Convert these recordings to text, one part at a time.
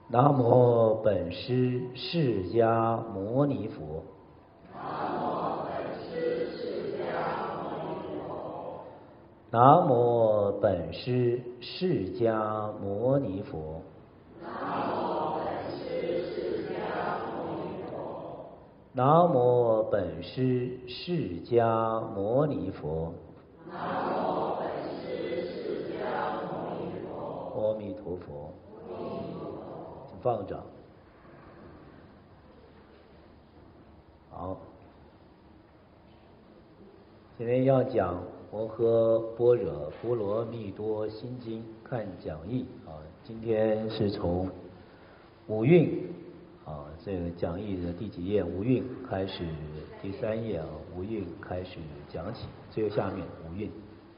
南无本师释迦牟尼佛。南无本师释迦牟尼佛。南无本师释迦牟尼佛。阿弥陀佛。请放掌。好，今天要讲《摩诃般若波罗蜜多心经》，看讲义啊。今天是从五蕴啊，这个讲义的第几页？五蕴开始，第3页啊，五蕴开始讲起，最后下面五蕴。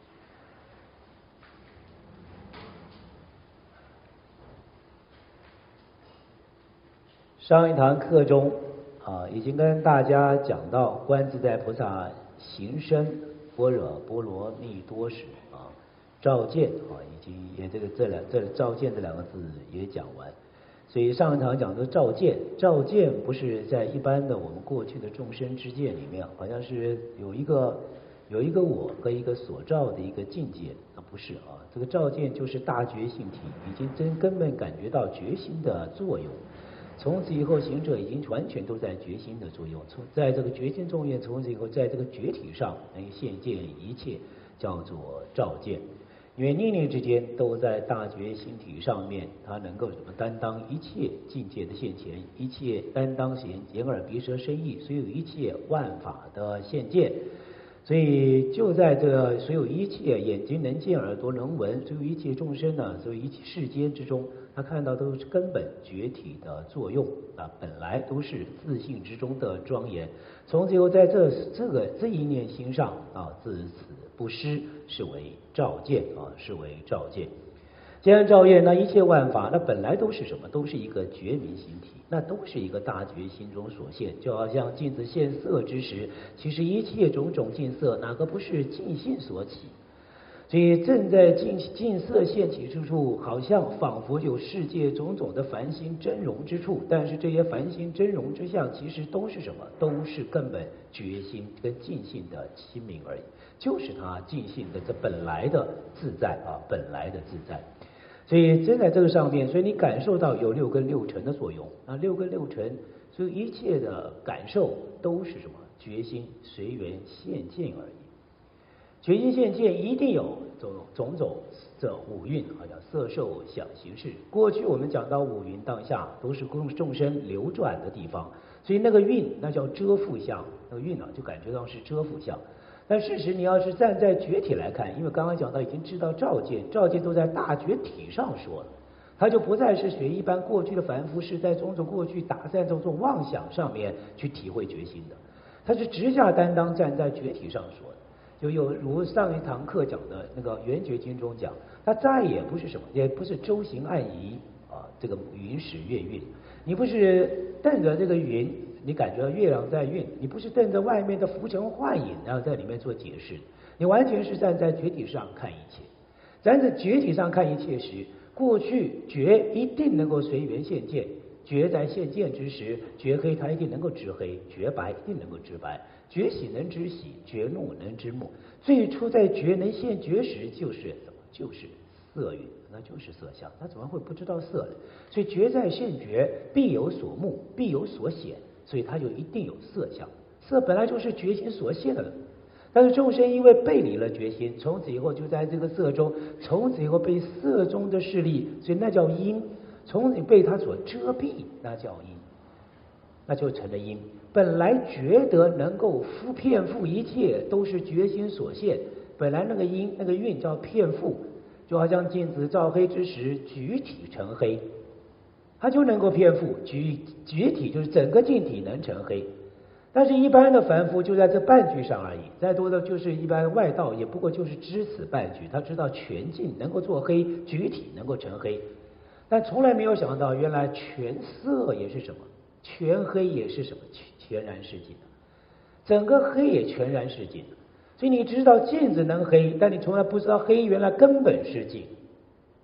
上一堂课中啊，已经跟大家讲到观自在菩萨行深般若波罗蜜多时啊，照见啊，已经也这照见这两个字也讲完。所以上一堂讲的照见不是在一般的我们过去的众生之见里面，好像是有一个我和一个所照的一个境界啊，不是啊，这个照见就是大觉性体已经根本感觉到觉心的作用。从此以后，行者已经完全都在觉心的作用，在这个觉心中间，从此以后，在这个觉体上能现见一切，叫做照见。因为念念之间都在大觉心体上面，它能够什么担当一切境界的现前，一切担当眼耳鼻舌身意，所有一切万法的现见。所以就在这所有一切眼睛能见，耳朵能闻，所有一切众生呢，所有一切世间之中，他看到都是根本觉体的作用啊，本来都是自性之中的庄严。从此以后，在这一念心上啊，自此不失，是为照见啊，是为照见。既然照见，那一切万法，那本来都是什么？都是一个觉明心体，那都是一个大觉心中所现。就好像镜子现色之时，其实一切种种镜色，哪个不是净性所起？所以正在净色现起之处，好像仿佛有世界种种的凡心真容之处。但是这些凡心真容之相，其实都是什么？都是根本觉心跟净性的清明而已，就是它净性的这本来的自在啊，本来的自在。所以真在这个上面，所以你感受到有6根6尘的作用啊，6根6尘，所以一切的感受都是什么？觉心随缘现见而已。觉心现见一定有种这五蕴，好像色受想行识。过去我们讲到五蕴当下都是众生流转的地方，所以那个蕴那叫遮覆相，那个蕴呢就感觉到是遮覆相。但事实你要是站在觉体来看，因为刚刚讲到已经知道照见都在大觉体上说了，它就不再是学一般过去的凡夫是在种种过去打在种种妄想上面去体会觉心的，它是直下担当站在觉体上说的。就有如上一堂课讲的那个圆觉经中讲，它再也不是什么，也不是周行暗移啊，这个云使月晕，你不是瞪着这个云，你感觉到月亮在晕，你不是瞪着外面的浮尘幻影，然后在里面做解释，你完全是站在觉体上看一切。站在觉体上看一切时，过去觉一定能够随缘现见，觉在现见之时，觉黑它一定能够知黑，觉白一定能够知白，觉喜能知喜，觉怒能知怒。最初在觉能现觉时，就是什么？就是色蕴，那就是色相，他怎么会不知道色呢？所以觉在现觉，必有所目，必有所显，所以它就一定有色相。色本来就是觉心所现的，但是众生因为背离了觉心，从此以后就在这个色中，从此以后被色中的势力，所以那叫因，从此被它所遮蔽，那叫因，那就成了因。本来觉得能够遍覆一切，都是觉心所现。本来那个因那个蕴叫遍覆，就好像镜子照黑之时，举体成黑，它就能够遍覆举体，就是整个镜体能成黑。但是一般的凡夫就在这半句上而已，再多的就是一般外道也不过就是知此半句，他知道全镜能够做黑，举体能够成黑，但从来没有想到原来全色也是什么，全黑也是什么，全然是镜，整个黑也全然是镜。所以你知道镜子能黑，但你从来不知道黑原来根本是镜。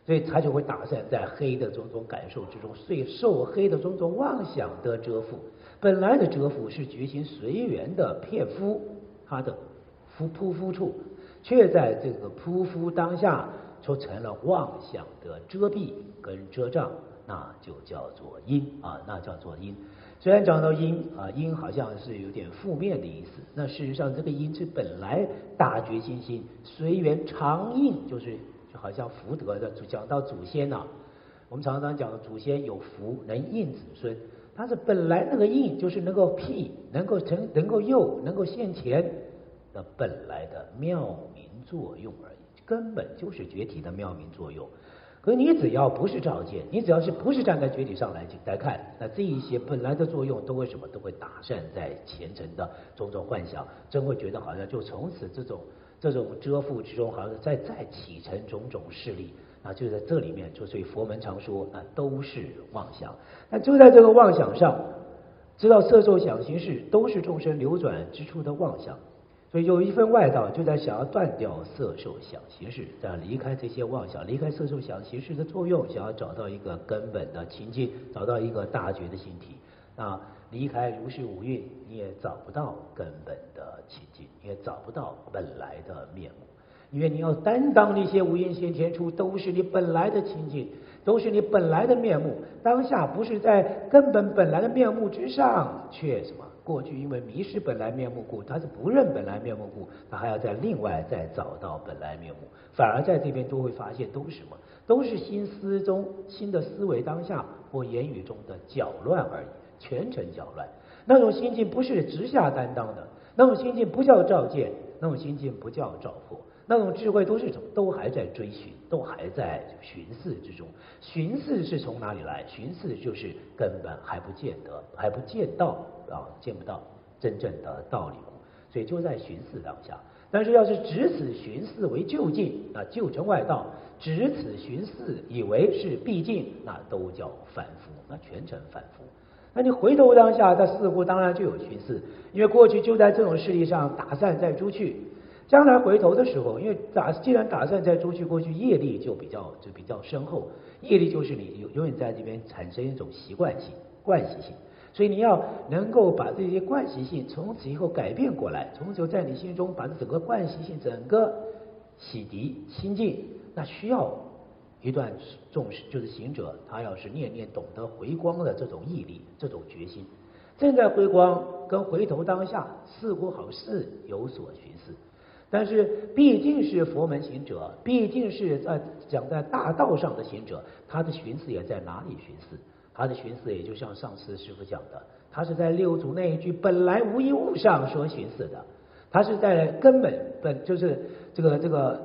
所以他就会打散在黑的种种感受之中，所以受黑的种种妄想的遮覆。本来的遮覆是觉心随缘的片肤，它的扑肤处，却在这个扑肤当下，就成了妄想的遮蔽跟遮障，那就叫做因啊，那叫做因。虽然讲到因啊，因好像是有点负面的意思，那事实上这个因是本来大觉心心随缘常应，就好像福德的，讲到祖先呐、我们常常讲祖先有福能应子孙，它是本来那个应就是能够庇，能够佑，能够现前的本来的妙明作用而已，根本就是觉体的妙明作用。可是你只要不是照见，你只要是不是站在觉体上来看，那这一些本来的作用都会什么？都会打散在前尘的种种幻想，真会觉得好像就从此这种遮覆之中，好像再起成种种势力。啊，就在这里面，就所以佛门常说，那都是妄想。那就在这个妄想上，知道色受想行识都是众生流转之处的妄想。所以有一份外道就在想要断掉色受想行识，在离开这些妄想，离开色受想行识的作用，想要找到一个根本的清净，找到一个大觉的心体。那离开如是五蕴，你也找不到根本的清净，也找不到本来的面目。因为你要担当那些无因先天处，都是你本来的清净，都是你本来的面目。当下不是在根本来的面目之上，却什么？过去因为迷失本来面目故，他是不认本来面目故，他还要再另外再找到本来面目。反而在这边都会发现都是什么？都是心思中心的思维当下或言语中的搅乱而已，全程搅乱。那种心境不是直下担当的，那种心境不叫照见，那种心境不叫照破。那种智慧都是什么？都还在追寻，都还在寻思之中。寻思是从哪里来？寻思就是根本还不见得，还不见到啊，见不到真正的道理。所以就在寻思当下。但是要是只此寻思为就近，那就成外道；只此寻思以为是毕竟，那都叫反复，那全成反复。那你回头当下，它似乎当然就有寻思，因为过去就在这种事力上打散在诸去。将来回头的时候，因为既然打散在诸去，过去业力就比较深厚，业力就是你永远在这边产生一种习惯性、惯习性，所以你要能够把这些惯习性从此以后改变过来，从此在你心中把整个惯习性整个洗涤清净，那需要一段重视，就是行者他要是念念懂得回光的这种毅力、这种决心，正在回光跟回头当下似乎好似有所寻思。但是毕竟是佛门行者，毕竟是讲在大道上的行者，他的寻思也在哪里寻思？他的寻思也就像上次师父讲的，他是在六祖那一句本来无一物上说寻思的，他是在根本就是这个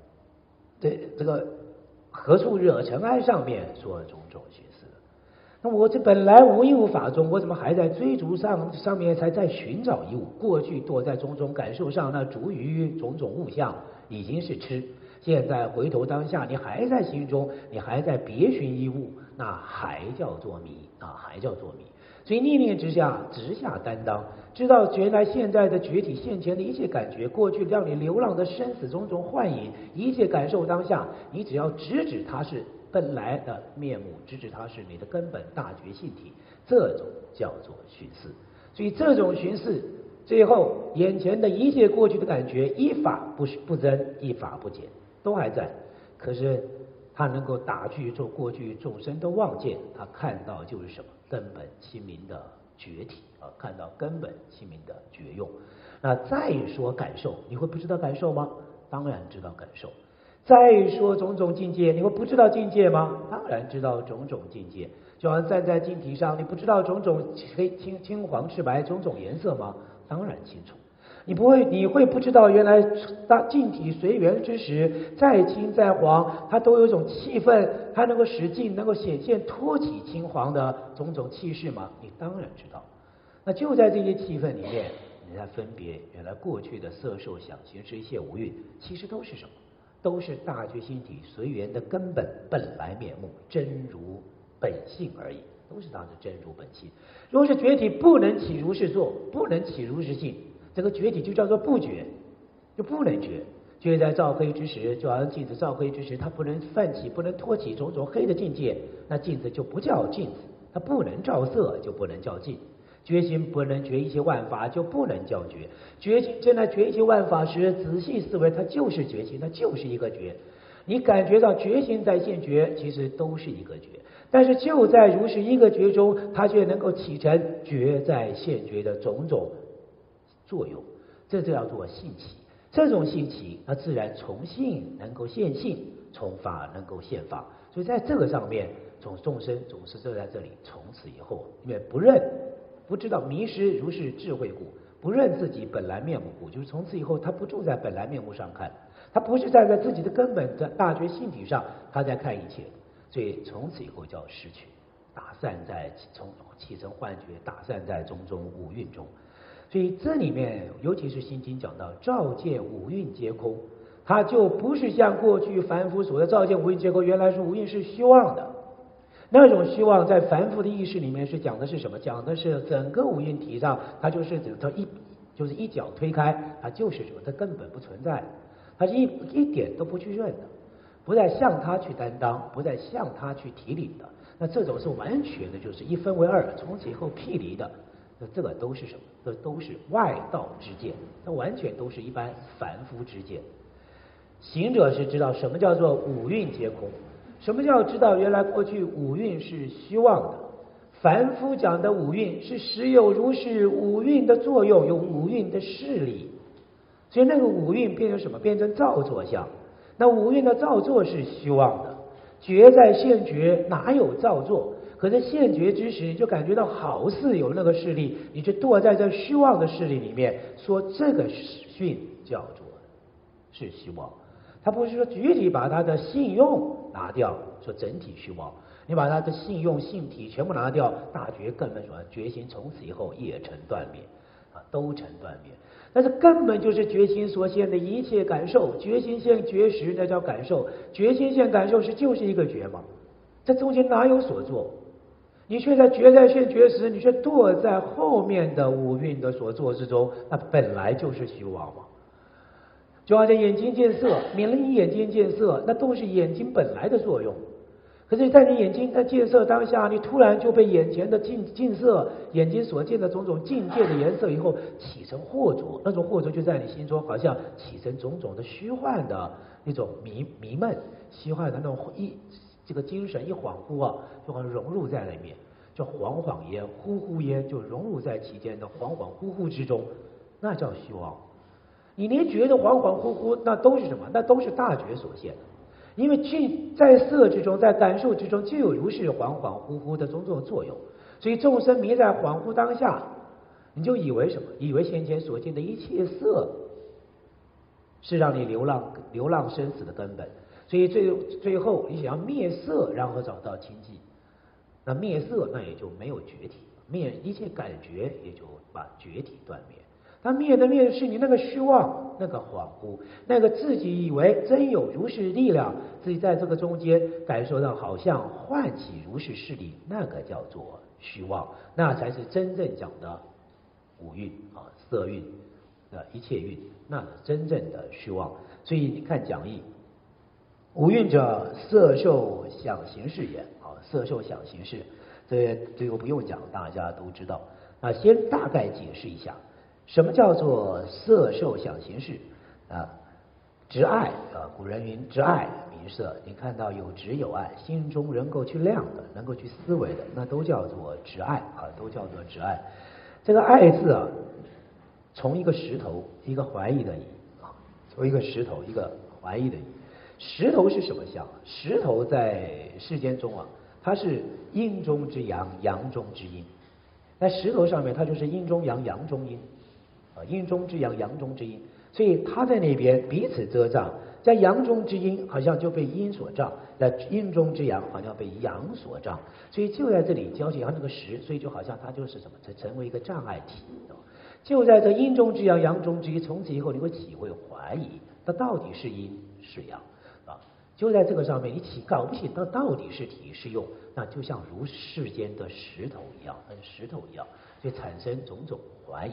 何处惹尘埃上面说种种寻思的。那我这本来无一物法中，我怎么还在追逐上面才在寻找一物？过去躲在种种感受上，那逐于种种物象已经是痴。现在回头当下，你还在心中，你还在别寻一物，那还叫做迷啊，还叫做迷。所以念念之下，直下担当，知道原来现在的觉体现前的一切感觉，过去让你流浪的生死种种幻影，一切感受当下，你只要直指它是本来的面目，直指它是你的根本大觉性体，这种叫做寻思。所以这种寻思，最后眼前的一切过去的感觉，一法不增，一法不减，都还在。可是他能够打去过去众生的妄见，他看到就是什么？根本清明的觉体啊，看到根本清明的觉用。那再说感受，你会不知道感受吗？当然知道感受。再说种种境界，你会不知道境界吗？当然知道种种境界。就好像站在镜体上，你不知道种种黑青黄赤白种种颜色吗？当然清楚。你会不知道原来当镜体随缘之时，再青再黄，它都有一种气氛，它能够使镜能够显现托起青黄的种种气势吗？你当然知道。那就在这些气氛里面，你才分别原来过去的色受想行识一切五蕴，其实都是什么？都是大觉心体随缘的根本本来面目，真如本性而已，都是它的真如本性。如果是觉体不能起如是作，不能起如是性，这个觉体就叫做不觉，就不能觉， 觉在照黑之时，就好像镜子照黑之时，它不能泛起，不能托起种种黑的境界，那镜子就不叫镜子，它不能照色，就不能叫镜。觉心不能觉一切万法，就不能叫觉。觉心正在觉一切万法时，仔细思维，它就是觉心，它就是一个觉。你感觉到觉心在现觉，其实都是一个觉。但是就在如是一个觉中，它却能够起成觉在现觉的种种作用，这就叫做性起。这种性起，那自然从性能够现性，从法能够现法。所以在这个上面，众生总是就在这里，从此以后，因为不认。不知道迷失如是智慧故，不认自己本来面目故，就是从此以后他不住在本来面目上看，他不是站在自己的根本的大觉性体上，他在看一切，所以从此以后叫失去，打散在起成幻觉，打散在种种五蕴中。所以这里面尤其是心经讲到照见五蕴皆空，它就不是像过去凡夫所的照见五蕴皆空，原来是五蕴是虚妄的。那种虚妄在凡夫的意识里面是讲的是什么？讲的是整个五蕴体上，它就是它一脚推开，它就是什么？它根本不存在，它是一点都不去认的，不再向它去担当，不再向它去提领的。那这种是完全的，就是一分为二，从此以后辟离的。那这个都是什么？这都是外道之见，那完全都是一般凡夫之见。行者是知道什么叫做五蕴皆空。什么叫知道原来过去五蕴是虚妄的？凡夫讲的五蕴是实有如是五蕴的作用，有五蕴的势力，所以那个五蕴变成什么？变成造作相。那五蕴的造作是虚妄的，觉在现觉哪有造作？可是现觉之时，就感觉到好似有那个势力，你就堕在这虚妄的势力里面，说这个训叫做是虚妄。他不是说具体把他的信用拿掉，说整体虚妄，你把他的信用性体全部拿掉，大觉根本说觉心从此以后也成断灭啊，都成断灭。但是根本就是觉心所现的一切感受，觉心现觉识那叫感受，觉心现感受是就是一个觉嘛，这中间哪有所作？你却在觉在现觉识，你却堕在后面的五蕴的所作之中，那本来就是虚妄嘛。就好像眼睛见色，免了你眼睛见色，那都是眼睛本来的作用。可是，在你眼睛在见色当下，你突然就被眼前的境色、眼睛所见的种种境界的颜色以后起成惑着，那种惑着就在你心中好像起成种种的虚幻的那种迷闷、虚幻的那种这个精神一恍惚啊，就好像融入在里面，叫恍恍焉、惚惚焉，就融入在其间的恍恍惚惚之中，那叫虚妄。你连觉得恍恍惚惚，那都是什么？那都是大觉所现。因为在色之中，在感受之中，就有如是恍恍惚惚的种种作用。所以众生迷在恍惚当下，你就以为什么？以为先前所见的一切色是让你流浪生死的根本。所以最后你想要灭色，然后找到清净。那灭色，那也就没有觉体，灭一切感觉，也就把觉体断灭。他灭的是你那个虚妄，那个恍惚，那个自己以为真有如是力量，自己在这个中间感受到好像唤起如是势力，那个叫做虚妄，那才是真正讲的五蕴啊，色蕴的一切蕴，那是真正的虚妄。所以你看讲义，五蕴者，色受想行识也啊，色受想行识，这个不用讲，大家都知道。那先大概解释一下。什么叫做色受想行识啊？执爱啊，古人云执爱名色。你看到有执有爱，心中能够去量的，能够去思维的，那都叫做执爱啊，都叫做执爱。这个爱字啊，从一个石头，一个怀疑的疑啊，从一个石头，一个怀疑的疑。石头是什么相？石头在世间中啊，它是阴中之阳，阳中之阴。在石头上面，它就是阴中阳，阳中阴。阴中之阳，阳中之阴，所以他在那边彼此遮障，在阳中之阴好像就被阴所障，在阴中之阳好像被阳所障，所以就在这里交集上这个石，所以就好像它就是什么，它成为一个障碍体。就在这阴中之阳，阳中之阴，从此以后你会体会怀疑，它到底是阴是阳啊？就在这个上面，你搞不清它到底是体是用，那就像如世间的石头一样，石头一样，就产生种种怀疑。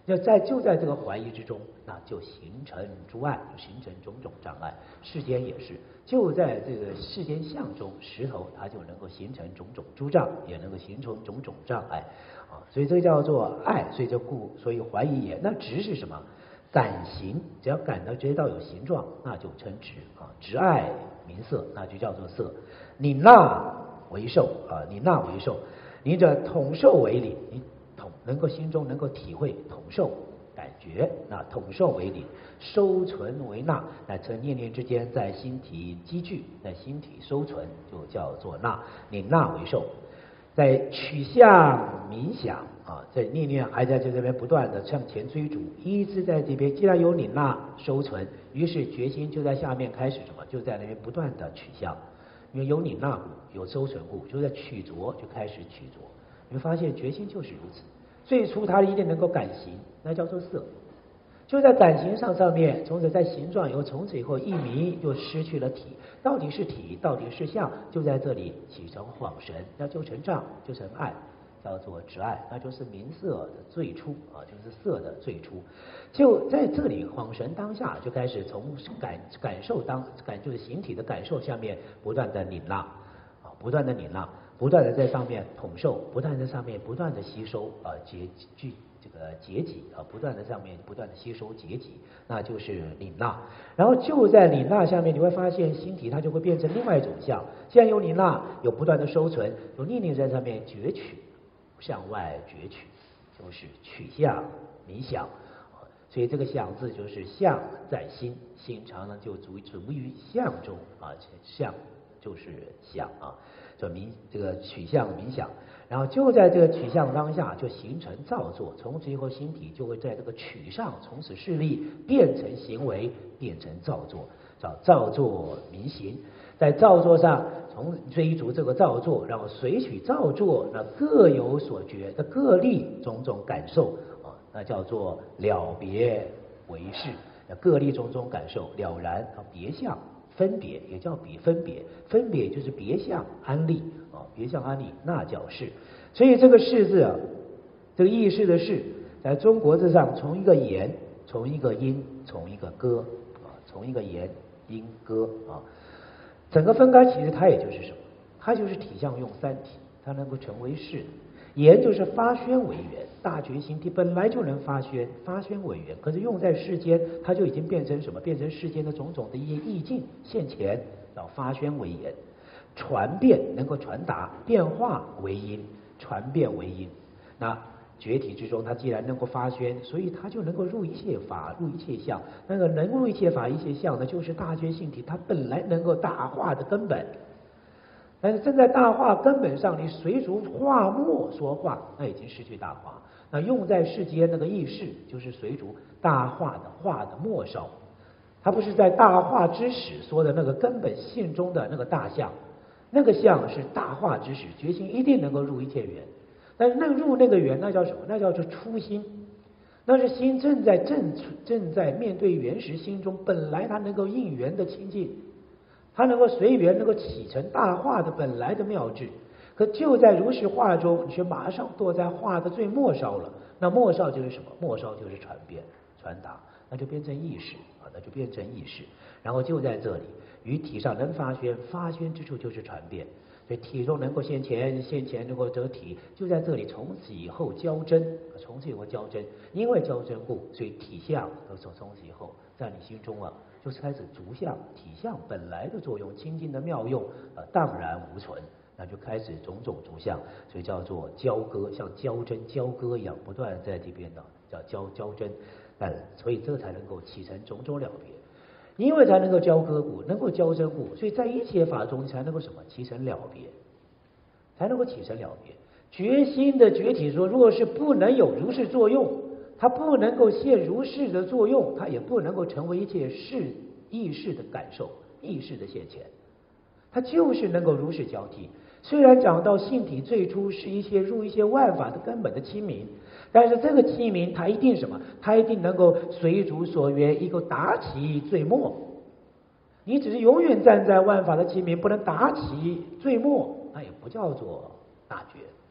就在这个怀疑之中，那就形成诸碍，就形成种种障碍。世间也是，就在这个世间相中，石头它就能够形成种种诸障，也能够形成种种障碍啊。所以这叫做爱，所以怀疑也。那执是什么？感形，只要感到觉到有形状，那就称执啊。执爱名色，那就叫做色。你那为受啊，你那为受，你这统受为理，你能够心中能够体会统受感觉，那统受为理，收存为纳，那称念念之间在心体积聚，在心体收存，就叫做纳。你纳为受，在取向冥想啊，在念念还在这边不断的向前追逐，一直在这边，既然有你纳收存，于是决心就在下面开始什么，就在那边不断的取向，因为有你纳故，有收存故，就在取着就开始取着。你会发现决心就是如此。最初它一定能够感形，那叫做色。就在感形上面，从此在形状以后，从此以后一迷就失去了体。到底是体，到底是相，就在这里起成恍神，那就成障，就成爱，叫做执爱，那就是名色的最初啊，就是色的最初。就在这里恍神当下，就开始从感受就是形体的感受下面不断的拧拉啊，不断的拧拉。不断的在上面统受，不断在上面不断的吸收啊结集啊，不断的上面不断的吸收结集，那就是领纳。然后就在领纳下面，你会发现心体它就会变成另外一种相。既然有领纳，有不断的收存，有念念在上面攫取，向外攫取，就是取向冥想。所以这个想字就是相在心，心常常就逐于相中啊，相就是想啊。这个取向冥想，然后就在这个取向当下就形成造作，从此以后心体就会在这个取上从此势力变成行为，变成造作，叫造作明行。在造作上从追逐这个造作，然后随取造作，那各有所觉，那各立种种感受啊，那叫做了别为是，那各立种种感受了然啊别相。分别也叫分别，分别就是别相安立啊，别相安立那叫是。所以这个是字啊，这个意识的是，在中国字上从一个言，从一个音，从一个歌啊，从一个言音歌啊，整个分开其实它也就是什么？它就是体相用三体，它能够成为是。言就是发宣为源，大觉心体本来就能发宣为源，可是用在世间，它就已经变成什么？变成世间的种种的一些意境现前，叫发宣为言。传变能够传达，变化为因，传变为因。那觉体之中，它既然能够发宣，所以它就能够入一切法，入一切相。那个能入一切法、一切相呢，就是大觉性体它本来能够大化的根本。但是正在大化根本上，你随逐化末说话，那已经失去大化。那用在世间那个意识，就是随逐大化的化的末梢，它不是在大化之始说的那个根本性中的那个大相，那个相是大化之始，决心一定能够入一切缘。但是入那个缘，那叫什么？那叫做初心，那是心正在面对缘时，心中本来它能够应缘的清净。它能够随缘，能够起成大化的本来的妙智，可就在如是化中，你却马上堕在化的最末梢了。那末梢就是什么？末梢就是传变、传达，那就变成意识啊，那就变成意识。然后就在这里，于体上能发宣，发宣之处就是传变。所以体中能够现前能够得体，就在这里。从此以后交真，从此以后交真，因为交真故，所以体相从此以后在你心中啊。就是开始逐相体相本来的作用，清净的妙用荡然无存，那就开始种种逐相，所以叫做交割，像交针交割一样，不断在这边呢叫交针，所以这才能够起成种种了别，因为才能够交割故，能够交真故，所以在一切法中才能够什么起成了别，才能够起成了别。决心的觉体说，若是不能有如是作用。它不能够现如是的作用，它也不能够成为一切意识的感受、意识的现前，它就是能够如是交替。虽然讲到性体最初是入一些万法的根本的清明，但是这个清明它一定什么？它一定能够随主所缘，一个达其最末。你只是永远站在万法的清明，不能达其最末，那也不叫做大觉。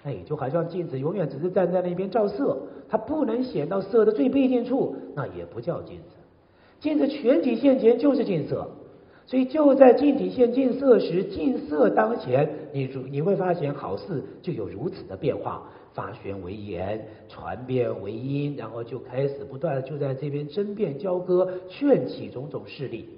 哎，就好像镜子永远只是站在那边照色，它不能显到色的最背近处，那也不叫镜子。镜子全体现前就是镜色，所以就在镜体现镜色时，镜色当前，你会发现好似就有如此的变化，发旋为言，传变为音，然后就开始不断的就在这边争辩交割，炫起种种势力，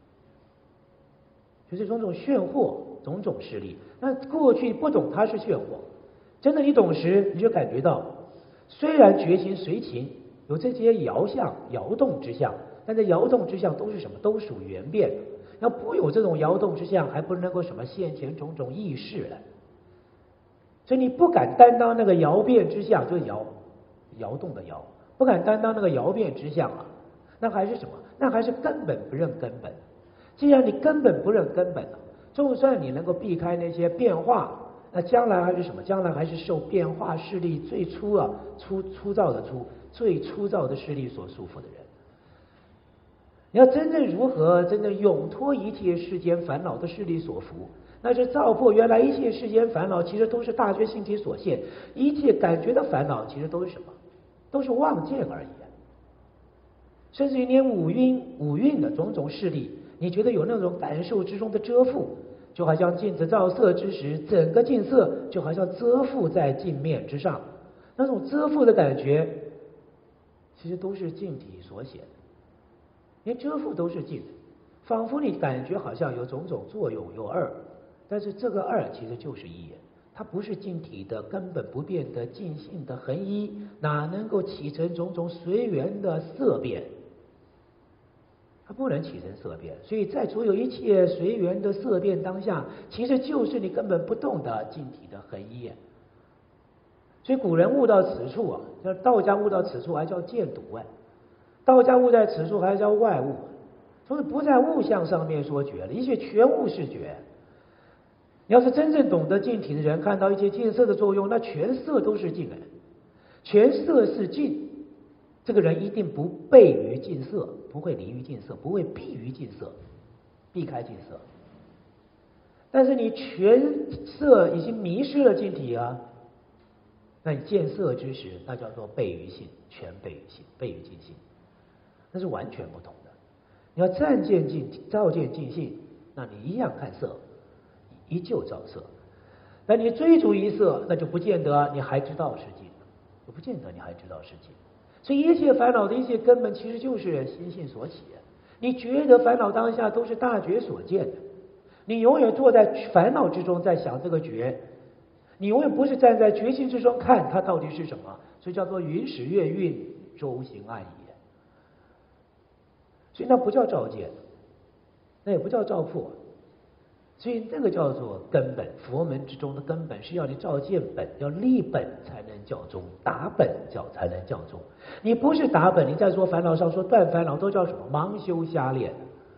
就是种种炫惑，种种势力。那过去不懂它是炫惑，真的你懂时，你就感觉到，虽然觉心随情，有这些摇相、摇动之相，但这摇动之相都是什么？都属缘变。要不有这种摇动之相，还不能够什么现前种种意识了。所以你不敢担当那个摇变之相，就是摇动的摇，不敢担当那个摇变之相啊，那还是什么？那还是根本不认根本。既然你根本不认根本了，就算你能够避开那些变化，那将来还是什么？将来还是受变化势力最粗糙的势力所束缚的人。你要真正如何真正永脱一切世间烦恼的势力所缚，那是照破原来一切世间烦恼其实都是大觉性体所现，一切感觉的烦恼其实都是什么？都是妄见而已。甚至于连五蕴的种种势力，你觉得有那种感受之中的遮覆，就好像镜子照色之时，整个镜色就好像遮覆在镜面之上，那种遮覆的感觉其实都是镜体所显，连遮覆都是镜，仿佛你感觉好像有种种作用，有二，但是这个二其实就是一，它不是镜体的根本不变的镜性的恒一，哪能够起成种种随缘的色变？它不能起成色变，所以在所有一切随缘的色变当下，其实就是你根本不动的镜体的恒一。所以古人悟到此处啊，叫道家悟到此处还叫见笃啊，道家悟在此处还叫外悟，就是不在物象上面说觉了，一切全物是觉。你要是真正懂得镜体的人，看到一切镜色的作用，那全色都是镜，全色是镜。这个人一定不悖于镜色，不会离于镜色，不会避于镜色，避开镜色。但是你全色已经迷失了镜体啊，那你见色之时，那叫做悖于性，全悖于性，悖于镜性，那是完全不同的。你要照见镜性，那你一样看色，依旧照色。但你追逐一色，那就不见得你还知道是镜，不见得你还知道是镜。所以一切烦恼的一切根本其实就是心性所起。你觉得烦恼当下都是大觉所见的，你永远坐在烦恼之中在想这个觉，你永远不是站在觉心之中看它到底是什么，所以叫做云始月运，周行暗也。所以那不叫照见，那也不叫照破，所以这个叫做根本。佛门之中的根本是要你照见本，要立本才能教中，打本才能教中。你不是打本，你在说烦恼上说断烦恼都叫什么？盲修瞎练。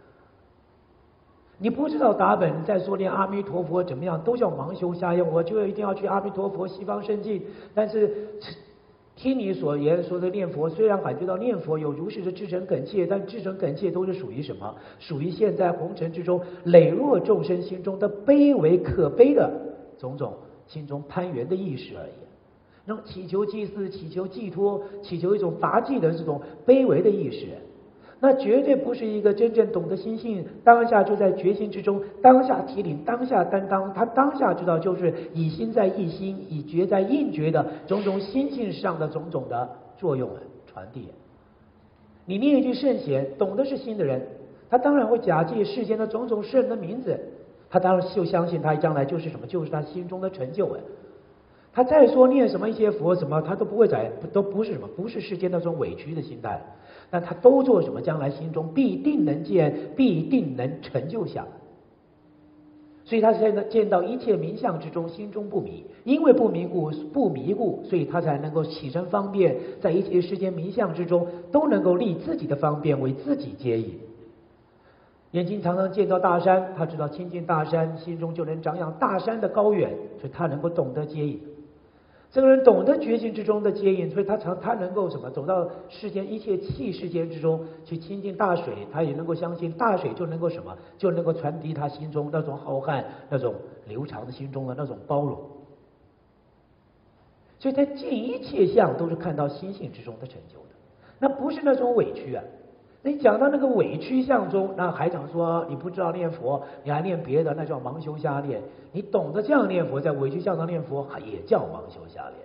你不知道打本，你再说念阿弥陀佛怎么样，都叫盲修瞎练。我就一定要去阿弥陀佛西方圣境，但是听你所言说的念佛，虽然感觉到念佛有如是的至诚恳切，但至诚恳切都是属于什么？属于现在红尘之中累弱众生心中的卑微可悲的种种心中攀缘的意识而已。那种祈求祭祀、祈求寄托、祈求一种拔济的这种卑微的意识，那绝对不是一个真正懂得心性，当下就在觉心之中，当下提领，当下担当，他当下知道就是以心在意心，以觉在应觉的种种心性上的种种的作用传递。你念一句圣贤，懂得是心的人，他当然会假借世间的种种圣人的名字，他当然就相信他将来就是什么，就是他心中的成就。他再说念什么一些佛什么，他都不会都不是什么，不是世间那种委屈的心态，但他都做什么，将来心中必定能见，必定能成就下。所以他才能见到一切名相之中，心中不迷，因为不迷故，所以他才能够起身方便，在一切世间名相之中，都能够立自己的方便，为自己接引。眼睛常常见到大山，他知道亲近大山，心中就能长养大山的高远，所以他能够懂得接引。这个人懂得觉性之中的接引，所以他能够什么？走到世间一切气世间之中去亲近大水，他也能够相信大水就能够什么？就能够传递他心中那种浩瀚、那种流长的心中的那种包容。 所以他见一切相都是看到心性之中的成就的，那不是那种委屈啊。你讲到那个委屈相中，那还讲说你不知道念佛，你还念别的，那叫盲修瞎练。你懂得这样念佛，在委屈相中念佛，也叫盲修瞎练。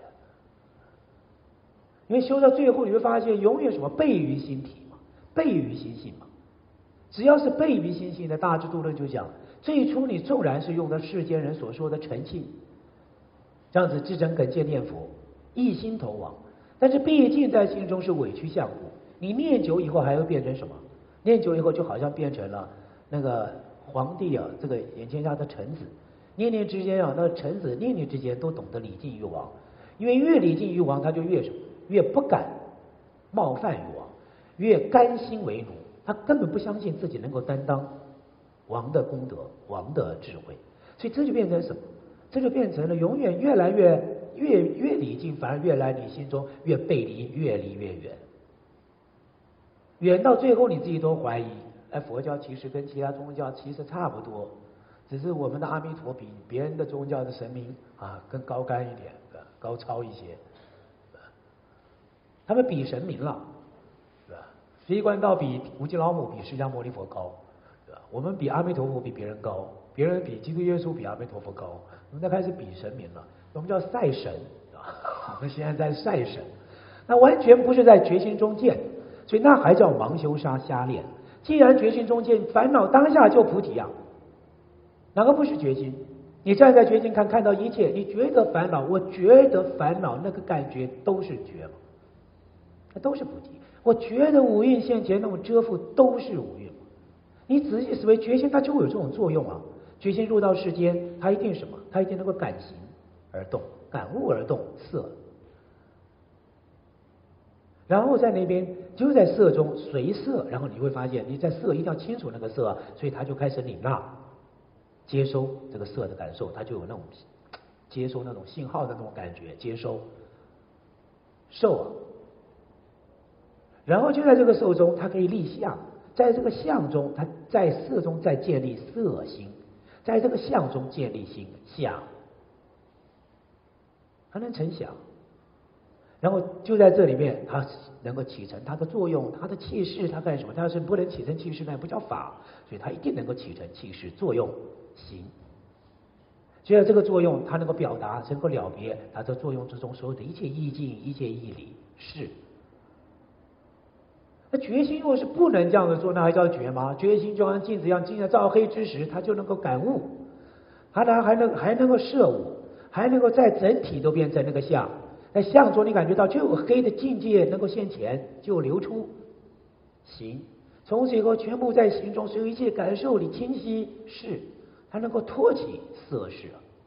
因为修到最后，你会发现，永远什么悖于心体嘛，悖于心性嘛。只要是悖于心性的，大智度论就讲，最初你纵然是用的世间人所说的诚信，这样子至诚恳切念佛，一心投往，但是毕竟在心中是委屈相故。你念久以后还会变成什么？念久以后就好像变成了那个皇帝啊，这个眼前下的臣子，念念之间啊，那个臣子念念之间都懂得礼敬于王，因为越礼敬于王，他就越什么？越不敢冒犯于王，越甘心为奴。他根本不相信自己能够担当王的功德、王的智慧，所以这就变成什么？这就变成了永远越来越礼敬，反而越来你心中越背离，越离越远。远到最后你自己都怀疑，佛教其实跟其他宗教其实差不多，只是我们的阿弥陀比别人的宗教的神明更高干一点，高超一些，他们比神明了，是吧？释观道比无极老母比释迦牟尼佛高，是吧？我们比阿弥陀佛比别人高，别人比基督耶稣比阿弥陀佛高，我们在开始比神明了，我们叫赛神，我们现在在赛神，那完全不是在决心中见。所以那还叫盲修瞎练。既然决心中见，烦恼当下就菩提啊，哪个不是决心？你站在决心看到一切，你觉得烦恼，我觉得烦恼，那个感觉都是觉嘛，那都是菩提。我觉得五蕴现前那种遮覆都是五蕴。你仔细思维，决心它就有这种作用啊。决心入到世间，它一定什么？它一定能够感行而动，感悟而动，色。然后在那边就在色中随色，然后你会发现你在色一定要清楚那个色，所以他就开始领纳接收这个色的感受，他就有那种接收那种信号的那种感觉，接收受然后就在这个受中，它可以立相，在这个相中，它在色中再建立色心，在这个相中建立心相，它能成想。然后就在这里面，它能够起成它的作用，它的气势，它干什么？它要是不能起成气势，那不叫法，所以它一定能够起成气势作用行。只要这个作用，它能够表达，能够了别它的作用之中所有的一切意境、一切义理是。那决心若是不能这样子做，那还叫觉吗？决心就像镜子一样，镜子照黑之时，它就能够感悟，还能够摄悟，还能够在整体都变成那个相。在相中你感觉到就有黑的境界能够现前，就流出行，从此以后全部在行中，所有一切感受里清晰是，它能够托起色势，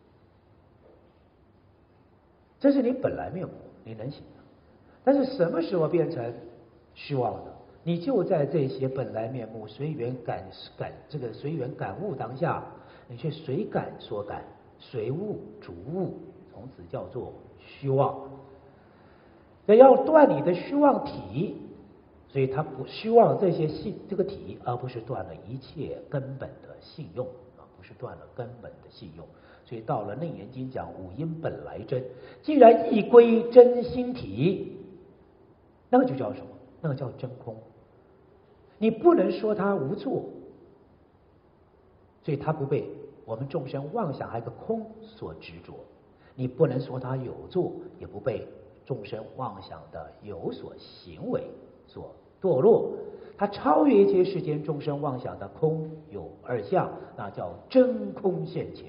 这是你本来面目，你能行的。但是什么时候变成虚妄的？你就在这些本来面目随缘这个随缘感悟当下，你却随感所感，随物逐物，从此叫做虚妄。要断你的虚妄体，所以它不虚妄这些这个体，而不是断了一切根本的信用不是断了根本的信用。所以到了《楞严经》讲五阴本来真，既然一归真心体，那个就叫什么？那个叫真空。你不能说它无作，所以它不被我们众生妄想还有个空所执着。你不能说它有作，也不被众生妄想的有所行为所堕落，它超越一切世间众生妄想的空有二相，那叫真空现前。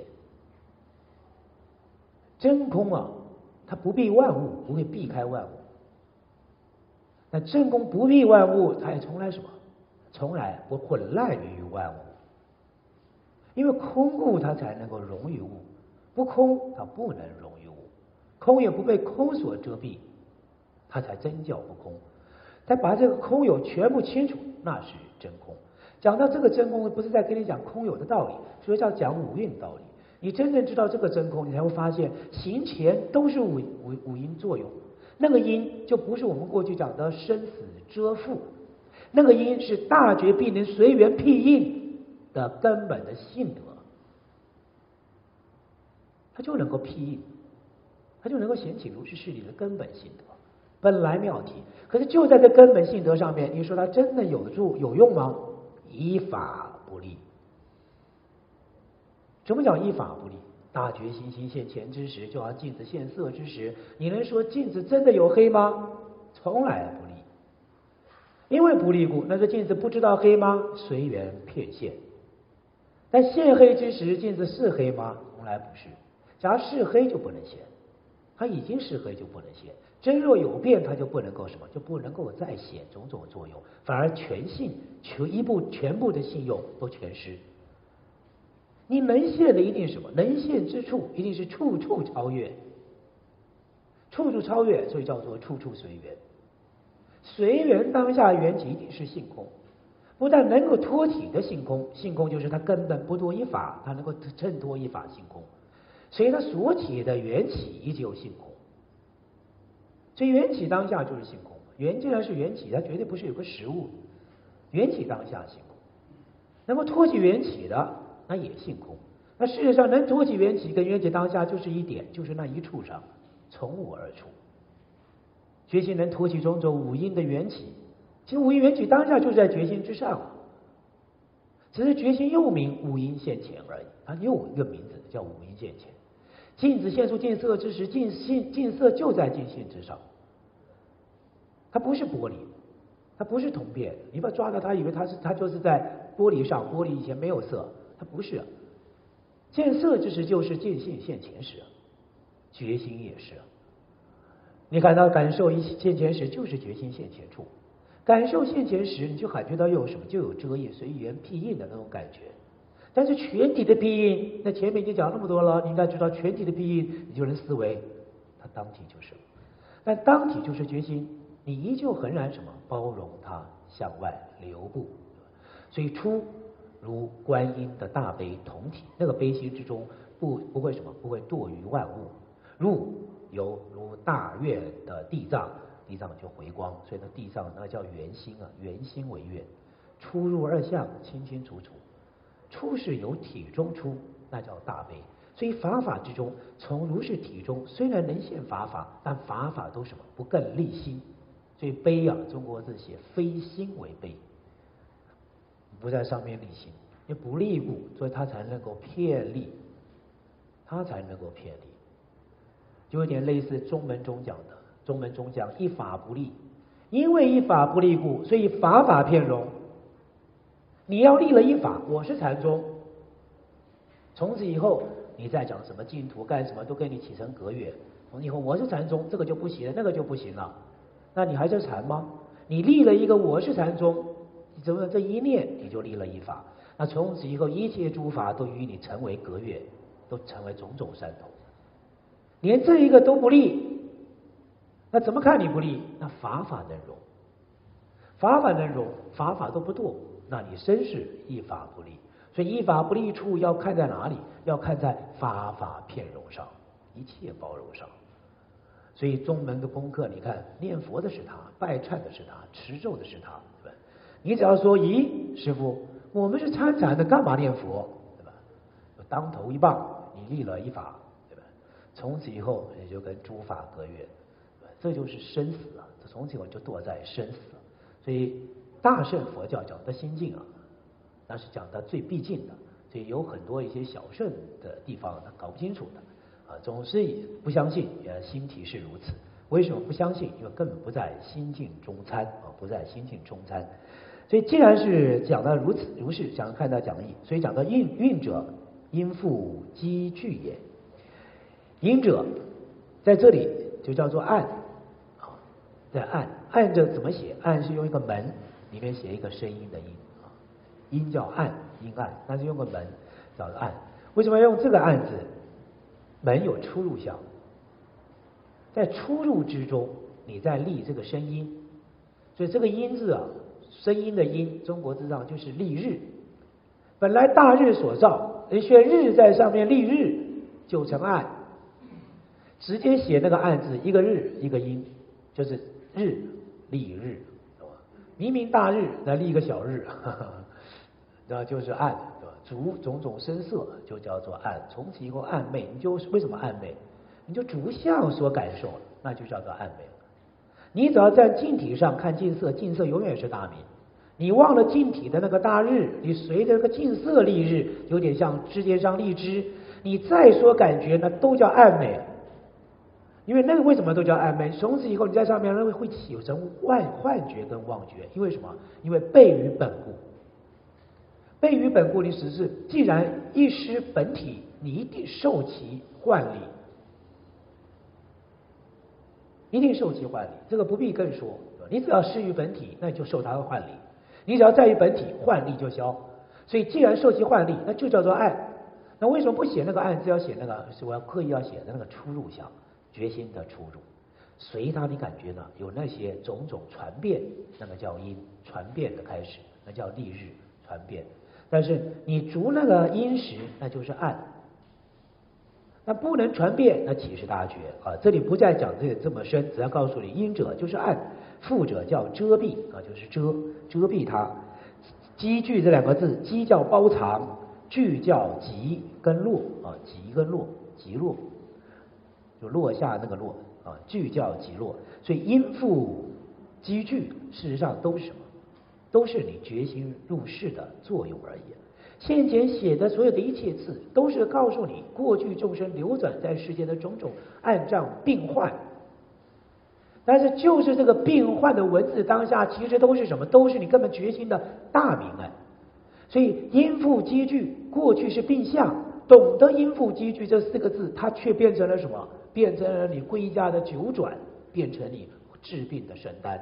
真空它不避万物，不会避开万物。那真空不避万物，它也从来什么？从来不混乱于万物。因为空故它才能够融于物，不空它不能融于物。空也不被空所遮蔽，它才真叫不空。再把这个空有全部清楚，那是真空。讲到这个真空，不是在跟你讲空有的道理，所以叫讲五蕴道理。你真正知道这个真空，你才会发现行前都是五阴作用。那个阴就不是我们过去讲的生死遮覆，那个阴是大觉必能随缘辟应的根本的性德，它就能够辟应。 他就能够显起如是事理的根本性德，本来妙体。可是就在这根本性德上面，你说它真的有用吗？依法不立。什么叫依法不立？大觉心心现前之时，就好像镜子现色之时，你能说镜子真的有黑吗？从来不立。因为不立故，那这镜子不知道黑吗？随缘片现。但现黑之时，镜子是黑吗？从来不是。假如是黑就不能现，它已经是黑就不能现。真若有变，它就不能够什么，就不能够再显种种作用，反而全性全部的性用都全失。你能现的一定是什么？能现之处一定是处处超越，处处超越，所以叫做处处随缘。随缘当下缘起一定是性空，不但能够脱体的性空，性空就是它根本不脱一法，它能够衬托一法性空，所以它所起的缘起依旧性空。所以缘起当下就是性空，缘既然是缘起，它绝对不是有个实物，缘起当下性空，能够脱起缘起的那也性空。那事实上能脱起缘起跟缘起当下就是一点，就是那一处上，从无而处。觉心能脱起种种五阴的缘起，其实五阴缘起当下就是在觉心之上，只是觉心又名五阴现前而已，它又一个名字叫五阴现前。镜子现出镜色之时，镜色就在镜性之上，它不是玻璃，它不是铜片，你把它抓到它以为它就是在玻璃上，玻璃以前没有色，它不是。见色之时就是镜性现前时，觉心也是。你感到感受现前时，就是觉心现前处。感受现前时，你就感觉到有什么，就有遮印随缘辟印的那种感觉。但是全体的辟印，那前面已经讲那么多了，你应该知道全体的辟印，你就能思维，它当体就是。但当体就是觉心，你依旧恒然什么包容它向外流布。所以出如观音的大悲同体，那个悲心之中不会什么，不会堕于万物。入有如大愿的地藏，地藏就回光，所以那地藏那叫圆心啊，圆心为愿。出入二相清清楚楚，出是由体中出，那叫大悲。所以法法之中，从如是体中虽然能现法法，但法法都什么不更立心。所以悲啊，中国字写非心为悲，不在上面立心，因为不立故，所以它才能够遍立，它才能够遍立。就有点类似中门中讲的，中门中讲一法不立，因为一法不立故，所以法法遍容。你要立了一法，我是禅宗，从此以后你再讲什么净土干什么，都跟你起成隔越。从以后我是禅宗，这个就不行了，那个就不行了，那你还是禅吗？你立了一个我是禅宗，你怎么这一念你就立了一法？那从此以后一切诸法都与你成为隔越，都成为种种山头。连这一个都不立，那怎么看你不立？那法法能容，法法能容，法法都不堕，那你真是一法不立。所以一法不立处要看在哪里？要看在法法遍容上，一切包容上。所以宗门的功课，你看念佛的是他，拜忏的是他，持咒的是他，对吧？你只要说，咦，师父，我们是参禅的，干嘛念佛？对吧？当头一棒，你立了一法。从此以后也就跟诸法隔越，这就是生死啊！从此以后就堕在生死。所以大乘佛教讲的心境啊，那是讲的最必尽的。所以有很多一些小乘的地方他搞不清楚的啊，总是不相信心体是如此。为什么不相信？因为根本不在心境中参啊，不在心境中参。所以既然是讲到如此如是，想看他讲义，所以讲到运者，因复积聚也。隐者在这里就叫做暗啊，在暗这怎么写？暗是用一个门里面写一个声音的音啊，音叫暗，阴暗，但是用个门叫做暗。为什么要用这个暗字？门有出入相，在出入之中，你在立这个声音，所以这个音字啊，声音的音，中国字上就是立日。本来大日所照，人学日在上面立日，就成暗。直接写那个暗字，一个日一个阴，就是日立日，明明大日来立一个小日，那就是暗，对吧？种种声色就叫做暗。从此以后暗昧，你就为什么暗昧？ 你就逐相所感受，那就叫做暗昧了。你只要在镜体上看镜色，镜色永远是大明。你忘了镜体的那个大日，你随着这个镜色立日，有点像枝尖上立枝。你再说感觉，那都叫暗昧。因为那个为什么都叫暧昧？从此以后你在上面会起成幻觉跟妄觉，因为什么？因为悖于本故。悖于本故，你只是既然一失本体，你一定受其幻力，一定受其幻力，这个不必更说。你只要失于本体，那你就受它的幻力；你只要在于本体，幻力就消。所以既然受其幻力，那就叫做暗。那为什么不写那个暗字，要写那个？是我要刻意要写的那个出入相。决心的出入，随他的感觉呢，有那些种种传变，那个叫因传变的开始，那叫立日传变。但是你逐那个因时，那就是暗。那不能传变，那岂是大觉啊？这里不再讲这么深，只要告诉你，因者就是暗，覆者叫遮蔽啊，就是遮蔽它。积聚这两个字，积叫包藏，聚叫集跟落啊，集跟落，集落。就落下那个落啊，聚叫即落，所以因覆积聚，事实上都是什么？都是你决心入世的作用而已。先前写的所有的一切字，都是告诉你过去众生流转在世间的种种暗障病患。但是就是这个病患的文字当下，其实都是什么？都是你根本决心的大明暗。所以因覆积聚，过去是病相。懂得因覆积聚这四个字，它却变成了什么？变成了你归家的九转，变成你治病的神丹。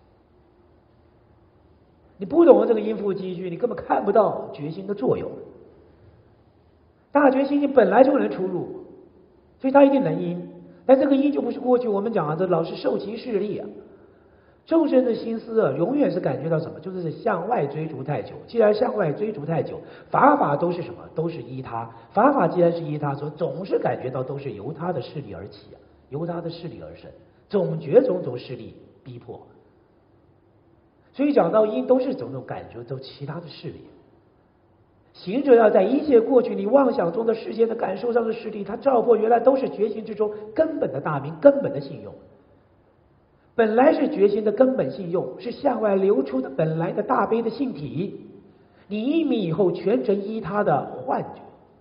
你不懂这个因覆积聚，你根本看不到决心的作用。大决心你本来就能出入，所以它一定能因。但这个因就不是过去我们讲的老是受其势力啊。众生的心思啊，永远是感觉到什么？就是向外追逐太久。既然向外追逐太久，法都是什么？都是依他。法既然是依他，所以总是感觉到都是由他的势力而起啊，由他的势力而生，总觉种种势力逼迫。所以讲到因，都是种种感觉，都其他的势力。行者要在一切过去你妄想中的世间的感受上的势力，他照破原来都是觉醒之中根本的大明，根本的信用。本来是决心的根本信用，是向外流出的本来的大悲的性体。你一迷以后，全程依他的幻觉，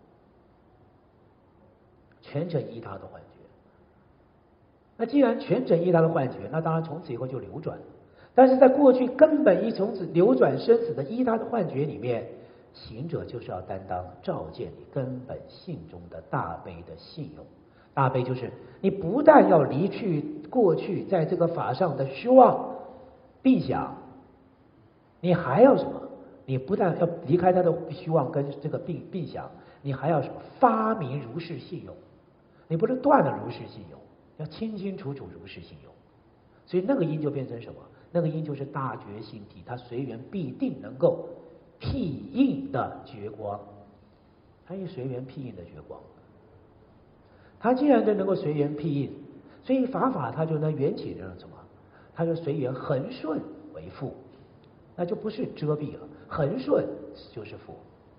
全程依他的幻觉。那既然全程依他的幻觉，那当然从此以后就流转。但是在过去根本一从此流转生死的依他的幻觉里面，行者就是要担当照见你根本性中的大悲的信用。大悲就是你不但要离去过去在这个法上的虚妄病想，你还要什么？你不但要离开他的虚妄跟这个病想，你还要什么？发明如是信用。你不是断了如是信用，要清清楚楚如是信用。所以那个因就变成什么？那个因就是大觉性体，它随缘必定能够辟印的觉光，它也随缘辟印的觉光。它既然能够随缘辟印，所以法它就能缘起这种什么？它就随缘恒顺为父，那就不是遮蔽了，恒顺就是父，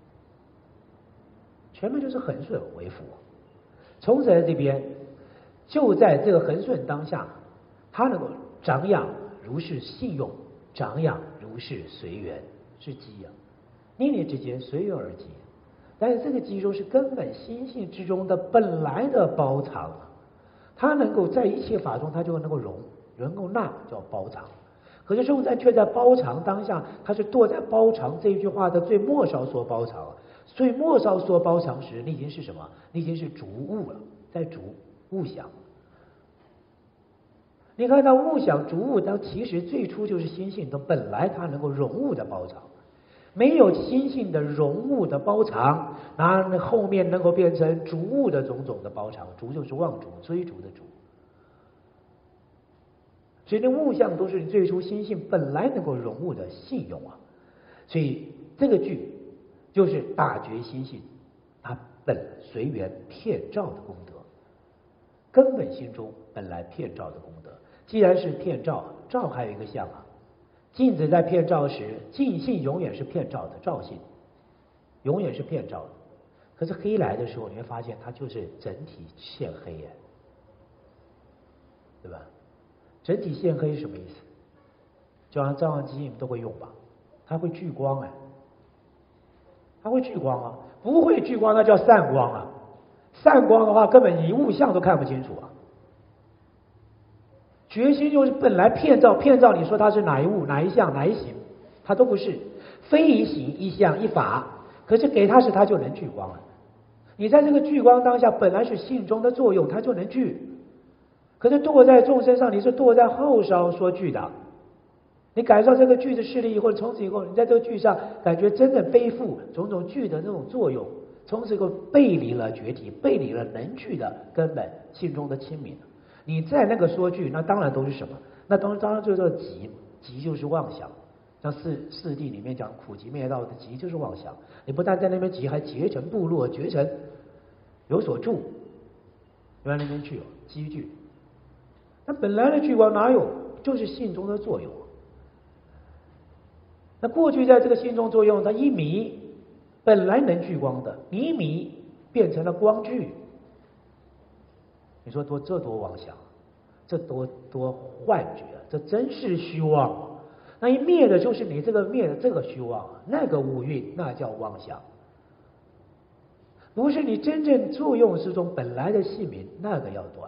全部就是恒顺为父。从此在这边，就在这个恒顺当下，它能够长养如是信用，长养如是随缘之机啊，念念之间随缘而起。但是这个基中是根本心性之中的本来的包藏啊，它能够在一切法中，它就能够容，能够纳，叫包藏。可是众生却在包藏当下，它是堕在包藏这一句话的最末梢所包藏。所以末梢所包藏时，你已经是什么？你已经是逐物了，在逐物想。你看到物想逐物，它其实最初就是心性的本来它能够容物的包藏。没有心性的容物的包藏，那后面能够变成逐物的种种的包藏，逐就是妄逐、追逐的逐。所以那物象都是你最初心性本来能够容物的信用啊。所以这个句就是大觉心性，它本随缘遍照的功德，根本心中本来遍照的功德。既然是遍照，照还有一个相啊。镜子在遍照时，镜性永远是遍照的，照性永远是遍照的。可是黑来的时候，你会发现它就是整体现黑耶。 对吧？整体现黑是什么意思？就像照相机你们都会用吧？它会聚光哎，它会聚光啊，不会聚光那叫散光啊。散光的话，根本你物像都看不清楚啊。觉心就是本来片照，你说它是哪一物、哪一相、哪一形，它都不是，非一形、一相、一法。可是给它时，它就能聚光了。你在这个聚光当下，本来是性中的作用，它就能聚。可是堕在众生上，你是堕在后烧所聚的。你感受这个聚的势力以后，从此以后，你在这个聚上感觉真正背负种种聚的那种作用，从此以后背离了觉体，背离了能聚的根本性中的清明。你在那个说聚，那当然都是什么？那当然就是这个集，集就是妄想。像四谛里面讲苦集灭道的集就是妄想。你不但在那边集，还结成部落，结成有所住，往那边去积聚。那本来的聚光哪有？就是性中的作用。那过去在这个性中作用，它一迷，本来能聚光的，迷迷变成了光聚。你说这多妄想，这多幻觉，这真是虚妄。那一灭的就是你这个灭的这个虚妄，那个五蕴那叫妄想，不是你真正作用之中本来的性明，那个要断。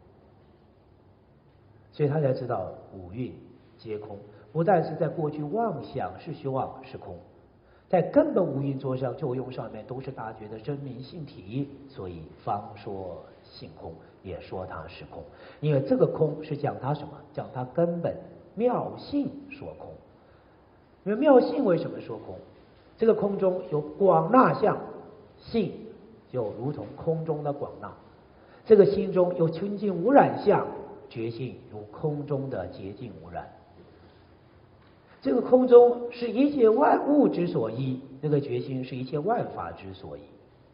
所以他才知道五蕴皆空，不但是在过去妄想是虚妄是空，在根本无蕴作用上面都是大觉的真明性体，所以方说性空，也说它是空。因为这个空是讲它什么？讲它根本妙性说空。因为妙性为什么说空？这个空中有广纳相，性就如同空中的广纳；这个心中有清净无染相，觉性如空中的洁净无染。这个空中是一切万物之所依，这个觉心是一切万法之所依。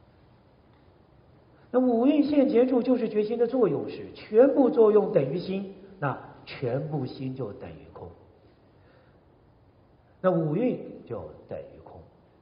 那五蕴现前处就是觉心的作用时，全部作用等于心，那全部心就等于空，那五蕴就等于空。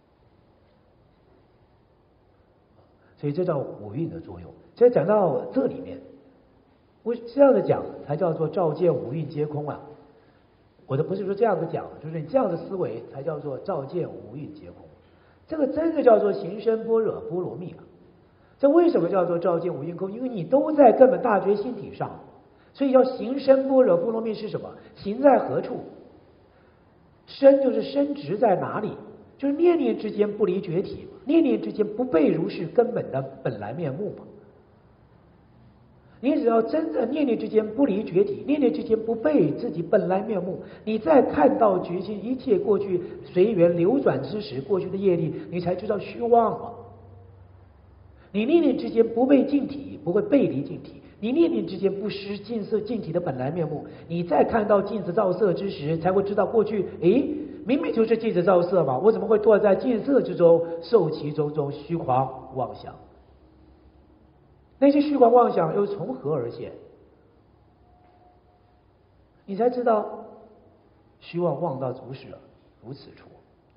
所以这叫五蕴的作用。所以讲到这里面，我这样的讲才叫做照见五蕴皆空啊。我的不是说这样子讲，就是你这样的思维才叫做照见五蕴皆空。这个真的叫做行深般若波罗蜜啊。这为什么叫做照见五蕴空？因为你都在根本大觉心体上，所以要行深般若波罗蜜是什么？行在何处？深就是深植在哪里？就是念念之间不离觉体，念念之间不被如是根本的本来面目嘛。你只要真正念念之间不离觉体，念念之间不被自己本来面目，你再看到觉心一切过去随缘流转之时，过去的业力，你才知道虚妄了。你念念之间不被净体，不会背离净体；你念念之间不失净色净体的本来面目，你再看到镜子照色之时，才会知道过去，明明就是镜子照色嘛，我怎么会堕在镜色之中，受其种种虚狂妄想？那些虚狂妄想又从何而现？你才知道虚妄妄到如是如此处。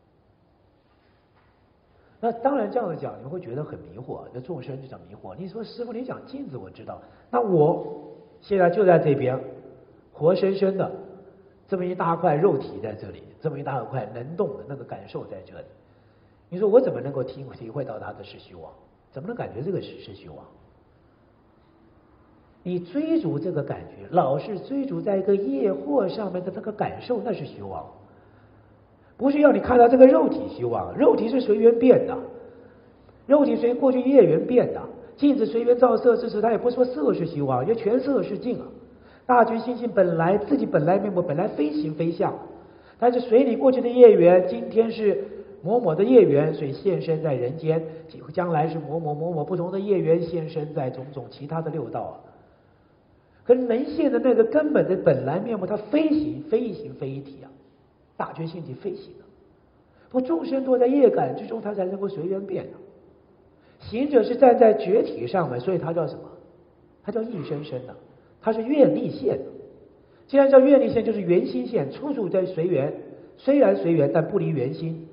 那当然这样子讲，你会觉得很迷惑，这众生就讲迷惑。你说师父，你讲镜子我知道，那我现在就在这边，活生生的这么一大块肉体在这里，这么一大块能动的那个感受在这里，你说我怎么能够体会到它的是虚妄？怎么能感觉这个是虚妄？你追逐这个感觉，老是追逐在一个业惑上面的这个感受，那是虚妄。不是要你看到这个肉体虚妄，肉体是随缘变的，肉体随过去业缘变的。镜子随缘照色之时，它也不说色是虚妄，因为全色是镜啊。大觉心性本来自己本来面目，本来非形非相，但是随你过去的业缘，今天是某某的业缘，所以现身在人间；将来是某某不同的业缘现身在种种其他的六道啊。可是能现的那个根本的本来面目，它非形非一形非一体啊。大觉性体非行的，不众生都在业感之中，他才能够随缘变的。行者是站在觉体上面，所以他叫什么？他叫一生生的，他是愿力现的。既然叫愿力现，就是圆心现，处处在随缘，虽然随缘，但不离圆心，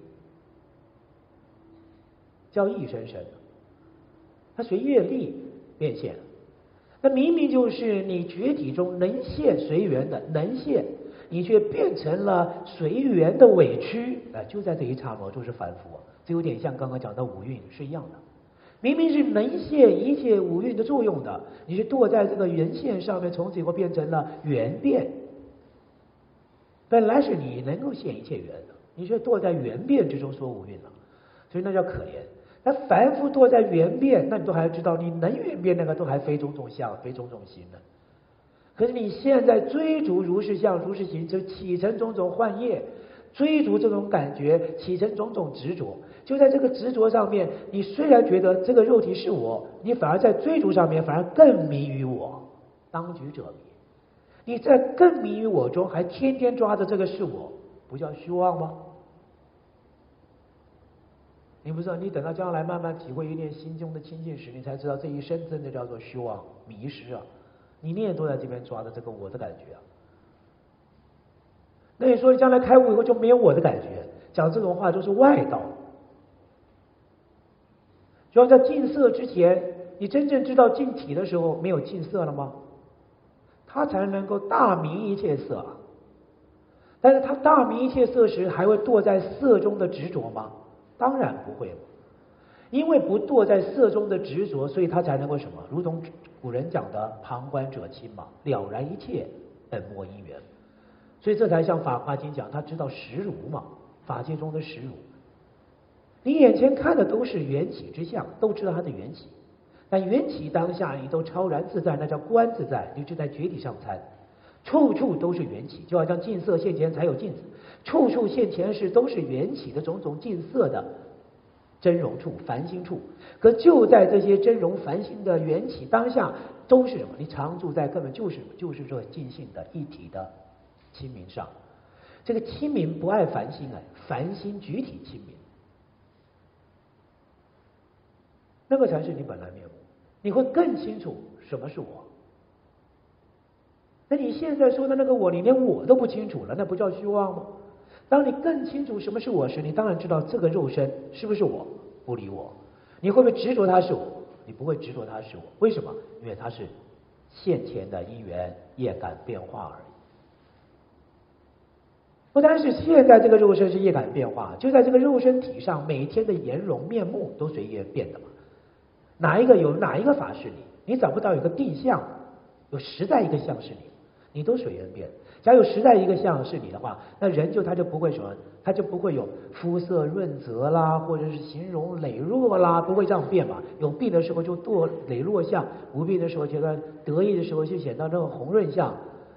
叫一生生的。他随愿力变现。 那明明就是你觉体中能现随缘的能现，你却变成了随缘的委屈，就在这一刹那就是凡夫这有点像刚刚讲的五蕴是一样的。明明是能现一切五蕴的作用的，你是堕在这个缘现上面，从此以后变成了缘变。本来是你能够现一切缘的，你却堕在缘变之中说五蕴了，所以那叫可怜。那凡夫堕在缘变，那你都还知道，你能缘变那个都还非种种相，非种种行呢。可是你现在追逐如是相、如是行，就起成种种幻业，追逐这种感觉，起成种种执着。就在这个执着上面，你虽然觉得这个肉体是我，你反而在追逐上面反而更迷于我，当局者迷。你在更迷于我中，还天天抓着这个是我，不叫虚妄吗？你不知道，你等到将来慢慢体会一点心中的清净时，你才知道这一生真的叫做虚妄迷失啊！你念都在这边抓的这个我的感觉啊。那你说你将来开悟以后就没有我的感觉，讲这种话就是外道。就像在净色之前，你真正知道净体的时候，没有净色了吗？他才能够大明一切色，但是他大明一切色时，还会堕在色中的执着吗？当然不会，因为不堕在色中的执着，所以他才能够什么？如同古人讲的“旁观者清”嘛，了然一切，本末因缘。所以这才像《法华经》讲，他知道实如嘛，法界中的实如。你眼前看的都是缘起之相，都知道它的缘起。但缘起当下，你都超然自在，那叫观自在，你就在觉体上参，处处都是缘起，就好像净色现前才有镜子，处处现前时都是缘起的种种净色的真容处、凡心处。可就在这些真容凡心的缘起当下，都是什么？你常住在根本就是这净性的一体的清明上。这个清明不爱凡心凡心具体清明，那个才是你本来面目。你会更清楚什么是我。那你现在说的那个我，你连我都不清楚了，那不叫虚妄吗？当你更清楚什么是我时，你当然知道这个肉身是不是我，不理我。你会不会执着它是我？你不会执着它是我。为什么？因为它是现前的因缘业感变化而已。不单是现在这个肉身是业感变化，就在这个肉身体上，每天的颜容面目都随业变的嘛。哪一个法是你？你找不到有个定相，有实在一个相是你，你都随缘变。假如有实在一个相是你的话，那人他就不会什么，他就不会有肤色润泽啦，或者是形容羸弱啦，不会这样变嘛。有病的时候就堕羸弱相，无病的时候觉得得意的时候就显到这种红润相。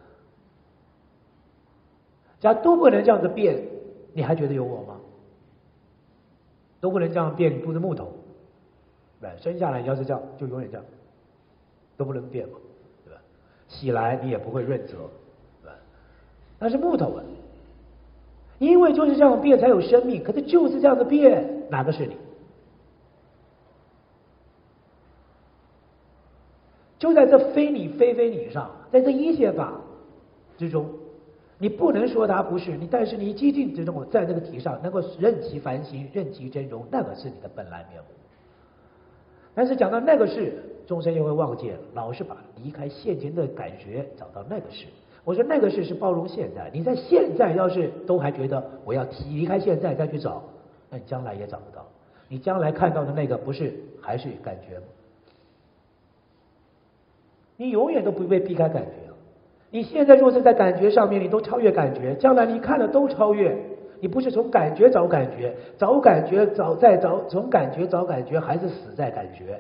假如都不能这样子变，你还觉得有我吗？都不能这样变，你不是木头。生下来你要是这样，就永远这样，都不能变嘛，对吧？洗来你也不会润泽，对吧？那是木头啊，因为就是这样变才有生命，可是就是这样子变，哪个是你？就在这非你非你上，在这一切法之中，你不能说它不是你，但是你激进之中，在这个体上能够任其凡心，任其真容，那个是你的本来面目。但是讲到那个事，众生又会忘记了，老是把离开现前的感觉找到那个事。我说那个事是包容现在，你在现在要是都还觉得我要离开现在再去找，那你将来也找不到。你将来看到的那个不是还是感觉吗？你永远都不会避开感觉。你现在若是在感觉上面，你都超越感觉，将来你看的都超越。你不是从感觉找感觉，找感觉找再找，从感觉找感觉，还是死在感觉。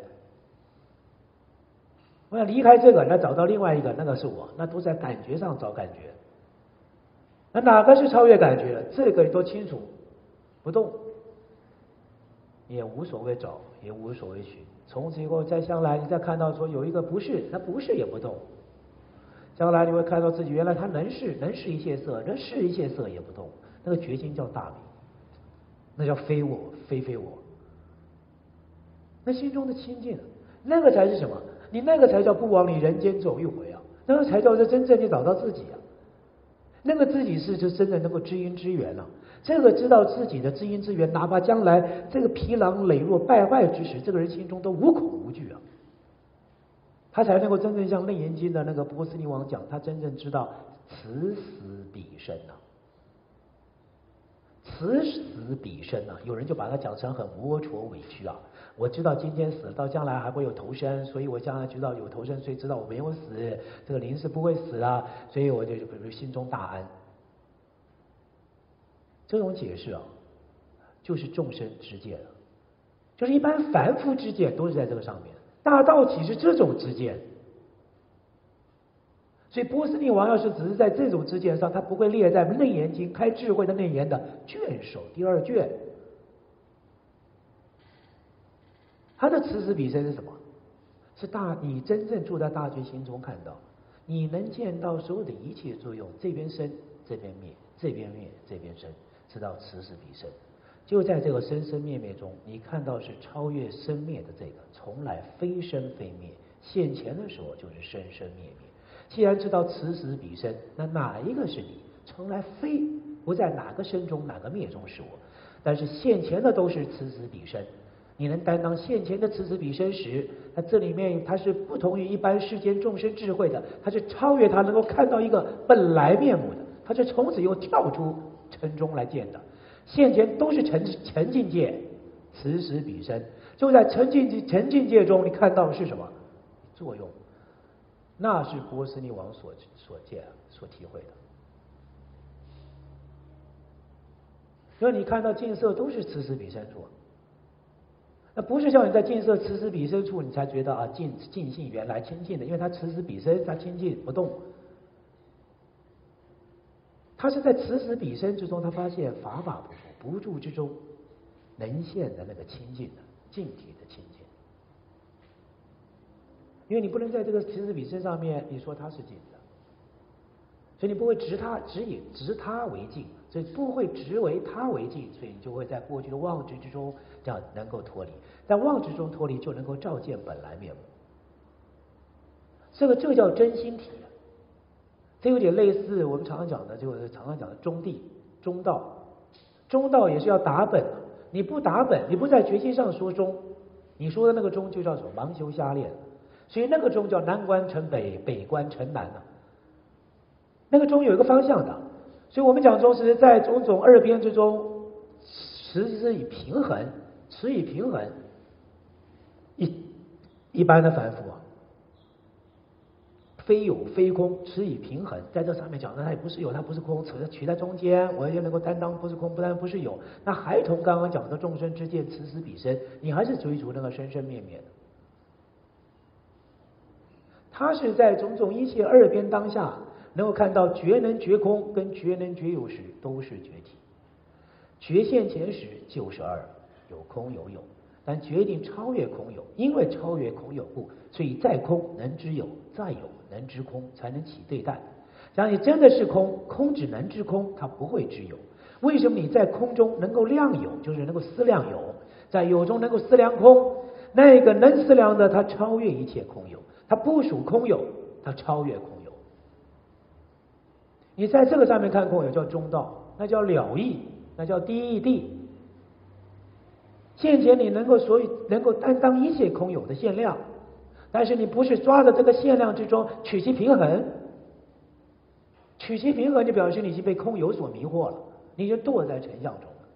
我想离开这个，那找到另外一个，那个是我，那都在感觉上找感觉。那哪个是超越感觉的？这个你都清楚，不动，也无所谓找，也无所谓寻。从此以后，再将来你再看到说有一个不是，那不是也不动。将来你会看到自己原来他能是一切色，能是一切色也不动。那个决心叫大明，那叫非我非我。那心中的清净，那个才是什么？你那个才叫不往你人间走一回啊！那个才叫是真正你找到自己啊！那个自己是就真的能够知因知缘了。这个知道自己的知因知缘，哪怕将来这个疲劳羸弱败坏之时，这个人心中都无恐无惧啊！ 他才能够真正像《楞严经》的那个波斯匿王讲，他真正知道此死彼生啊，此死彼生啊。有人就把它讲成很龌龊委屈啊。我知道今天死了，到将来还会有投生，所以我将来知道有投生，所以知道我没有死，这个灵是不会死了，所以我就比如心中大安。这种解释啊，就是众生之见了，就是一般凡夫之见都是在这个上面。大道岂是这种之见？所以波斯匿王要是只是在这种之见上，他不会列在《楞严经》开智慧的内言的卷首第2卷。他的此死彼生是什么？是你真正住在大觉心中看到，你能见到所有的一切作用，这边生，这边灭，这边灭，这边生，知道此死彼生。就在这个生生灭灭中，你看到是超越生灭的这个，从来非生非灭，现前的时候就是生生灭灭。既然知道此死彼生，那哪一个是你？从来非不在哪个生中哪个灭中是我，但是现前的都是此死彼生。你能担当现前的此死彼生时，那这里面它是不同于一般世间众生智慧的，它是超越它，能够看到一个本来面目的，它是从此又跳出尘中来见的。现前都是沉浸界，此死彼生，就在沉浸界中，你看到的是什么作用？那是波斯匿王所见所体会的。因为你看到净色都是此死彼生处，那不是像你在净色此死彼生处，你才觉得啊净性原来清净的，因为它此死彼生，它清净不动。他是在此死彼生之中，他发现法法不住之中能现的那个清净的净体的清净。因为你不能在这个此死彼生上面你说它是净的，所以你不会执它为净，所以不会执为它为净，所以你就会在过去的妄执之中这样能够脱离，在妄执中脱离就能够照见本来面目。这叫真心体。这有点类似我们常常讲的中地中道，中道也是要打本的。你不打本，你不在决心上说中，你说的那个中就叫什么盲修瞎练，所以那个中叫南关成北，北关成南啊。那个中有一个方向的，所以我们讲中是在种种二边之中，持以平衡，一般的凡夫啊。非有非空，持以平衡，在这上面讲的，它也不是有，它不是空，取在中间，我也能够担当不是空，不但不是有。那还同刚刚讲的众生之见，此死彼生，你还是追逐那个生生灭灭的。他是在种种一切二边当下，能够看到觉能觉空跟觉能觉有时都是觉体，觉现前时就是二，有空有有。但决定超越空有，因为超越空有故，所以在空能知有，在有能知空，才能起对待。假如你真的是空，空只能知空，它不会知有。为什么你在空中能够量有，就是能够思量有，在有中能够思量空？那个能思量的，它超越一切空有，它不属空有，它超越空有。你在这个上面看空有叫中道，那叫了义，那叫第一地。现前你能够担当一切空有的限量，但是你不是抓着这个限量之中取其平衡，取其平衡就表示你已经被空有所迷惑了，你就堕在尘相中了。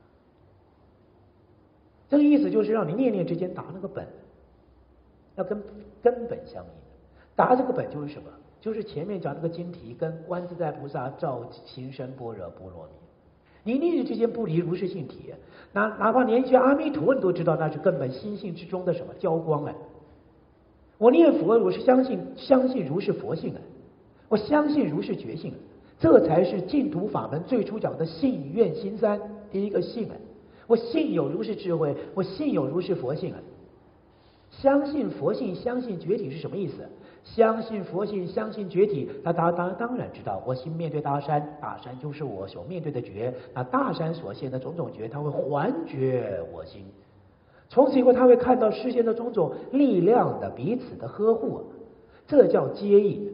这个意思就是让你念念之间打那个本，要跟根本相应。打这个本就是什么？就是前面讲那个经题跟观自在菩萨照行深般若波罗蜜。你念念之间不离如是性体，哪怕连学阿弥陀你都知道那是根本心性之中的什么交光啊！我念佛我是相信如是佛性啊，我相信如是觉性啊，这才是净土法门最初讲的信愿行三。第一个信啊，我信有如是智慧，我信有如是佛性啊。相信佛性，相信觉体是什么意思？相信佛性，相信觉体，他当然知道，我心面对大山，大山就是我所面对的觉，那大山所现的种种觉，他会还觉我心。从此以后，他会看到世间的种种力量的彼此的呵护，这叫接引。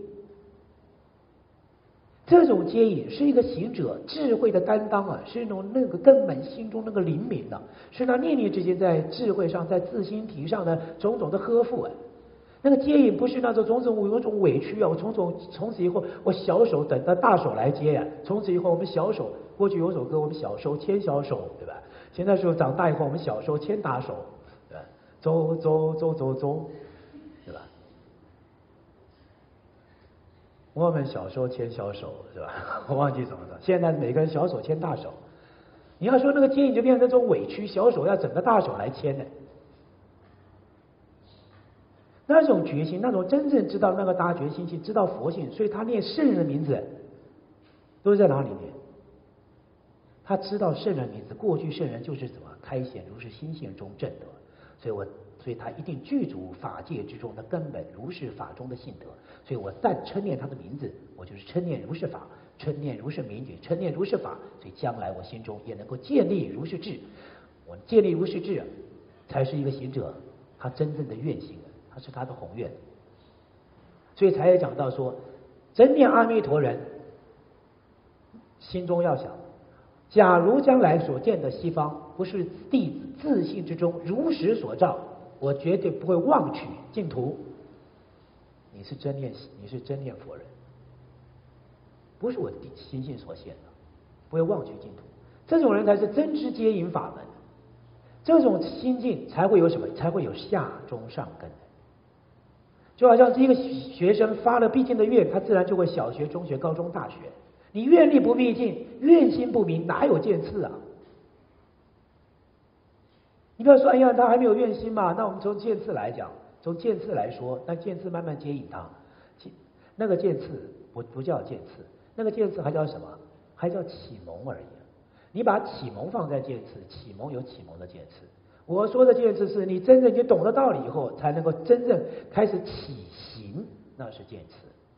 这种接引是一个行者智慧的担当啊，是那个根本心中那个灵敏的，是那念念之间在智慧上，在自心体上的种种的呵护啊。 那个接引不是那种有种委屈啊，我从此以后我小手等到大手来接呀、从此以后我们小手，过去有首歌我们小手牵小手，对吧？现在说长大以后我们小手牵大手，对吧？走走走走走，对吧？我们小时候牵小手，是吧？我忘记怎么说，现在每个人小手牵大手。你要说那个接引就变成这种委屈，小手要整个大手来牵呢。那种决心，那种真正知道那个大觉心性，知道佛性，所以他念圣人的名字，都是在哪里念？他知道圣人名字，过去圣人就是怎么开显如是心性中正德，所以他一定具足法界之中的根本如是法中的性德。所以我但称念他的名字，我就是称念如是法，称念如是名句，称念如是法，所以将来我心中也能够建立如是智。我建立如是智，才是一个行者他真正的愿行，他是他的宏愿。所以才也讲到说，真念阿弥陀人，心中要想，假如将来所见的西方不是弟子自信之中如实所照，我绝对不会妄取净土。你是真念佛人，不是我心性所现的，不会妄取净土。这种人才是真知接引法门，这种心境才会有什么？才会有下中上根。就好像是一个学生发了必经的愿，他自然就会小学、中学、高中、大学。你愿力不毕竟，愿心不明，哪有见次啊？你不要说，哎呀，他还没有愿心嘛。那我们从见次来讲，从见次来说，那见次慢慢接引他。那个见次不叫见次，那个见次还叫什么？还叫启蒙而已。你把启蒙放在见次，启蒙有启蒙的见次。我说的见次是你真正你懂得道理以后，才能够真正开始起行，那是见次。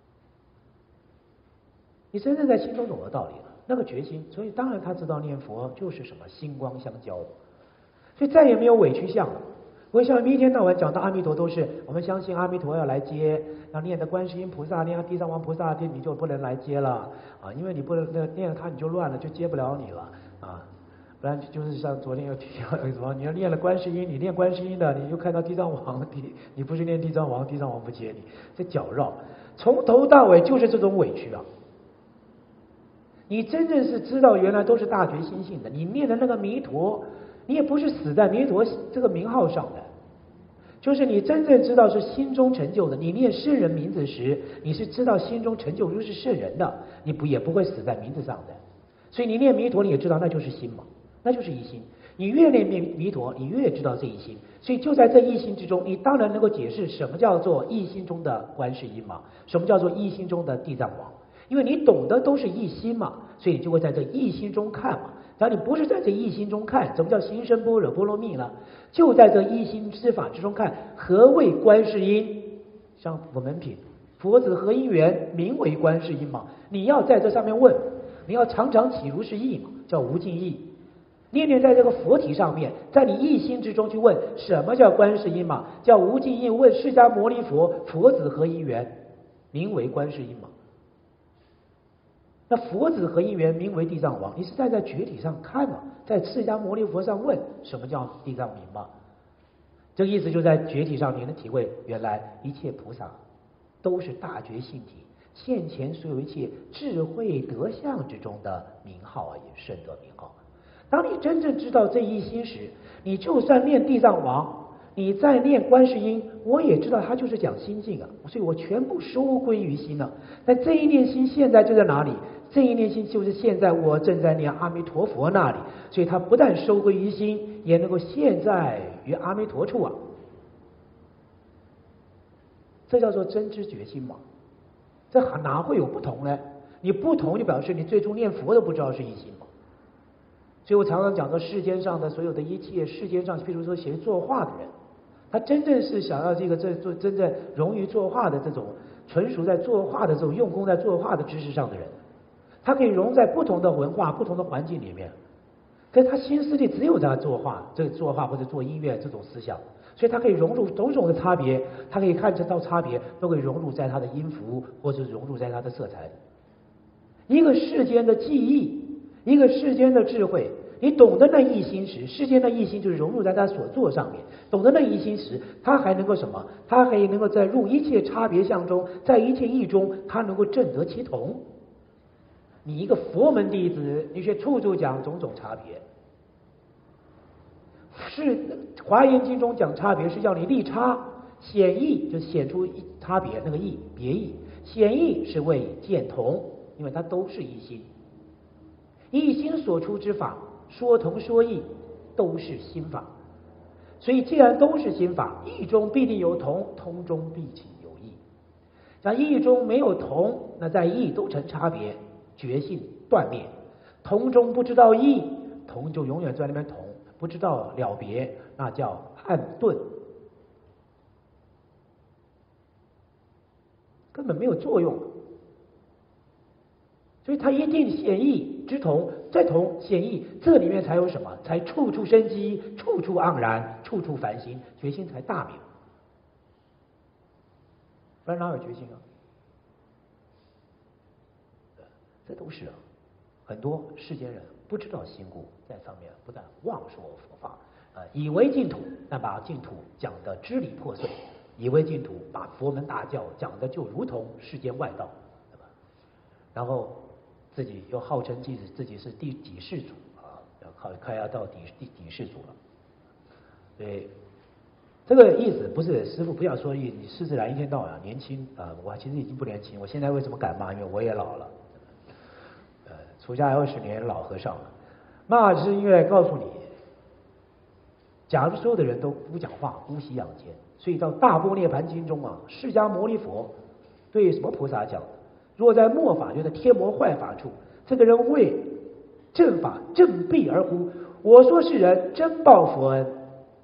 你真正在心中懂得道理了，那个决心，所以当然他知道念佛就是什么心光相交，所以再也没有委屈相了。我想一天到晚讲到阿弥陀，都是我们相信阿弥陀要来接，要念的观世音菩萨，念的地藏王菩萨，你就不能来接了啊，因为你不能念了他你就乱了，就接不了你了啊。不然就是像昨天有提到什么，你要念了观世音，你念观世音的，你就看到地藏王，你不是念地藏王，地藏王不接你，这搅绕，从头到尾就是这种委屈啊。你真正是知道原来都是大觉心性的，你念的那个弥陀，你也不是死在弥陀这个名号上的，就是你真正知道是心中成就的。你念圣人名字时，你是知道心中成就如是圣人的，你也不会死在名字上的。所以你念弥陀，你也知道那就是心嘛，那就是一心。你越念弥陀，你越知道这一心。所以就在这一心之中，你当然能够解释什么叫做一心中的观世音嘛，什么叫做一心中的地藏王。因为你懂得都是一心嘛，所以你就会在这一心中看嘛。然后你不是在这一心中看，什么叫行深般若波罗蜜呢？就在这一心之法之中看，何谓观世音？像佛门品，佛子何因缘，名为观世音嘛。你要在这上面问，你要常常起如是意嘛，叫无尽意。念念在这个佛体上面，在你一心之中去问，什么叫观世音嘛？叫无尽意。问释迦牟尼佛，佛子何因缘，名为观世音嘛。那佛子何因缘，名为地藏王？你是在觉体上看嘛，在释迦牟尼佛上问什么叫地藏名嘛？这个意思就在觉体上，你能体会原来一切菩萨都是大觉性体，现前所有一切智慧德相之中的名号而已，圣德名号。当你真正知道这一心时，你就算念地藏王，你再念观世音，我也知道他就是讲心境啊，所以我全部收归于心了。但这一念心现在就在哪里？这一念心就是现在我正在念阿弥陀佛那里，所以他不但收归于心，也能够现在于阿弥陀处啊。这叫做真知觉心嘛。这哪会有不同呢？你不同就表示你最终念佛都不知道是一心嘛。所以我常常讲到世间上的所有的一切，世间上譬如说学作画的人，他真正是想要真正融于作画的这种纯属在作画的这种用功在作画的知识上的人，他可以融在不同的文化、不同的环境里面，可是他心思里只有在作画，这个作画或者做音乐这种思想，所以他可以融入种种的差别，他可以看得到差别，都可以融入在他的音符或者融入在他的色彩里。一个世间的记忆，一个世间的智慧， 你懂得那一心时，世间的一心就是融入在他所做上面。懂得那一心时，他还能够什么？他还能够在入一切差别相中，在一切义中，他能够正得其同。你一个佛门弟子，你却处处讲种种差别。是《华严经》中讲差别，是叫你立差，显义就显出差别，那个义别义，显义是为见同，因为它都是一心。一心所出之法，说同说异，都是心法。所以既然都是心法，异中必定有同，同中必定有异。像异中没有同，那在异都成差别，觉性断灭。同中不知道异，同就永远在那边同，不知道了别，那叫暗顿，根本没有作用。所以它一定显义之同，再同显义，这里面才有什么？才处处生机，处处盎然，处处繁星，决心才大明。不然哪有决心啊？这都是很多世间人不知道心故，在上面不但妄说佛法，以为净土，但把净土讲得支离破碎，以为净土把佛门大教讲得就如同世间外道，对吧？然后自己又号称自己是第几世祖啊，快要到第世祖了。所以这个意思不是师父不要说你施自然一天到晚年轻啊，我其实已经不年轻，我现在为什么敢骂？因为我也老了。出家20年老和尚了，骂是因为告诉你，假如所有的人都不讲话，姑息养奸，所以到大般涅盘经中啊，释迦牟尼佛对什么菩萨讲？若在末法，就在天魔坏法处，这个人为正法正弊而呼，我说是人真报佛恩。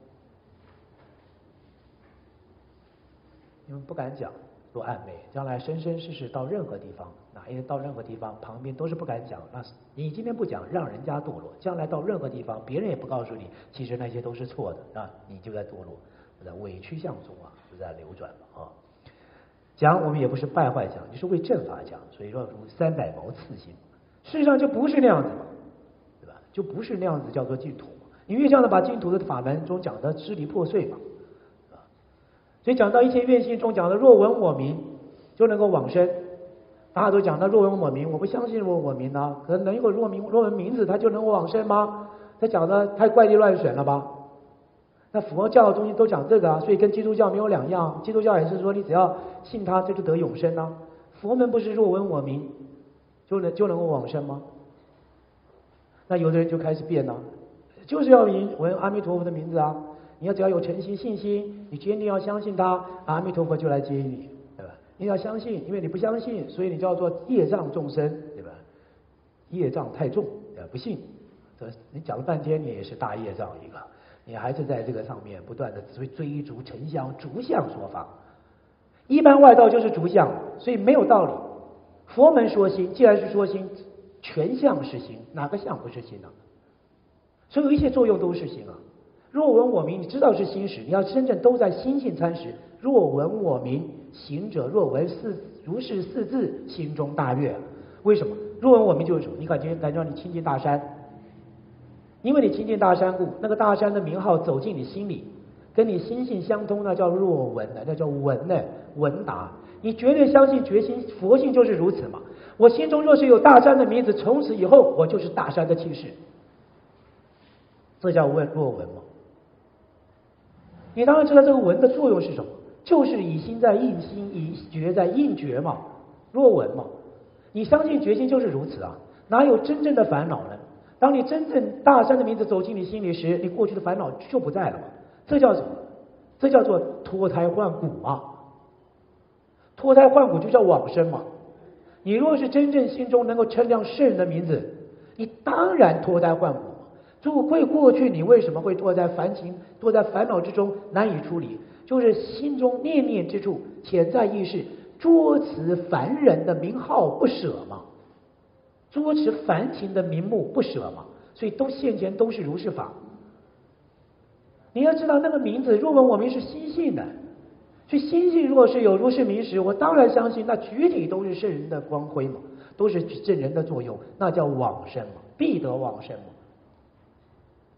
你们不敢讲，多暧昧，将来生生世世到任何地方，哪一天到任何地方，旁边都是不敢讲。那你今天不讲，让人家堕落，将来到任何地方，别人也不告诉你，其实那些都是错的啊，你就在堕落，在委屈相中啊，就在流转了啊。讲我们也不是败坏讲，就是为正法讲，所以说如300毛刺心，事实上就不是那样子嘛，对吧？就不是那样子叫做净土嘛。你越这样的把净土的法门中讲的支离破碎嘛，所以讲到一切愿心中讲的若闻我名就能够往生，大家都讲到若闻我名，我不相信若闻我名啊，可能有个若闻名字他就能够往生吗？他讲的太怪力乱神了吧？那佛教的东西都讲这个啊，所以跟基督教没有两样。基督教也是说你只要信他，这就得永生啊。佛门不是若闻我名就能够往生吗？那有的人就开始变了，就是要闻阿弥陀佛的名字啊。你要只要有诚心信心，你坚定要相信他，阿弥陀佛就来接你，对吧？你要相信，因为你不相信，所以你叫做业障众生，对吧？业障太重，不信，你讲了半天，你也是大业障一个。你还是在这个上面不断的追逐成相逐相说法，一般外道就是逐相，所以没有道理。佛门说心，既然是说心，全相是心，哪个相不是心呢？所有一切作用都是心啊。若闻我名，你知道是心时，你要真正都在心性参时。若闻我名，行者若闻如是4字，心中大悦。为什么？若闻我名就是什么？你感觉你亲近大山。因为你亲近大山故，那个大山的名号走进你心里，跟你心性相通，那叫若闻的，那叫闻的闻达。你绝对相信决心，佛性就是如此嘛。我心中若是有大山的名字，从此以后我就是大山的气势，这叫若闻嘛。你当然知道这个闻的作用是什么，就是以心在应心，以觉在应觉嘛，若闻嘛。你相信决心就是如此啊，哪有真正的烦恼呢？当你真正大山的名字走进你心里时，你过去的烦恼就不在了嘛。这叫什么？这叫做脱胎换骨嘛。脱胎换骨就叫往生嘛。你若是真正心中能够称量圣人的名字，你当然脱胎换骨。过去你为什么会堕在烦恼之中难以出离？就是心中念念之处，潜在意识捉持凡人的名号不舍嘛。捉持凡情的名目不舍嘛，所以都现前都是如是法。你要知道那个名字，若闻我名是心性的，所以心性若是有如是名时，我当然相信那具体都是圣人的光辉嘛，都是正人的作用，那叫往生嘛，必得往生嘛。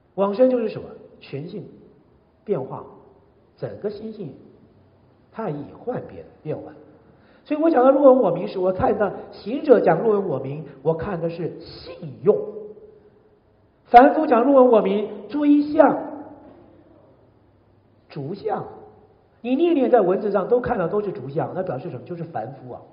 往生就是什么？全性变化，整个心性太易幻变变换。所以我讲到若闻我明时，我看到行者讲若闻我明，我看的是信用；凡夫讲若闻我明，追相、逐相。你念念在文字上都看到都是逐相，那表示什么？就是凡夫啊。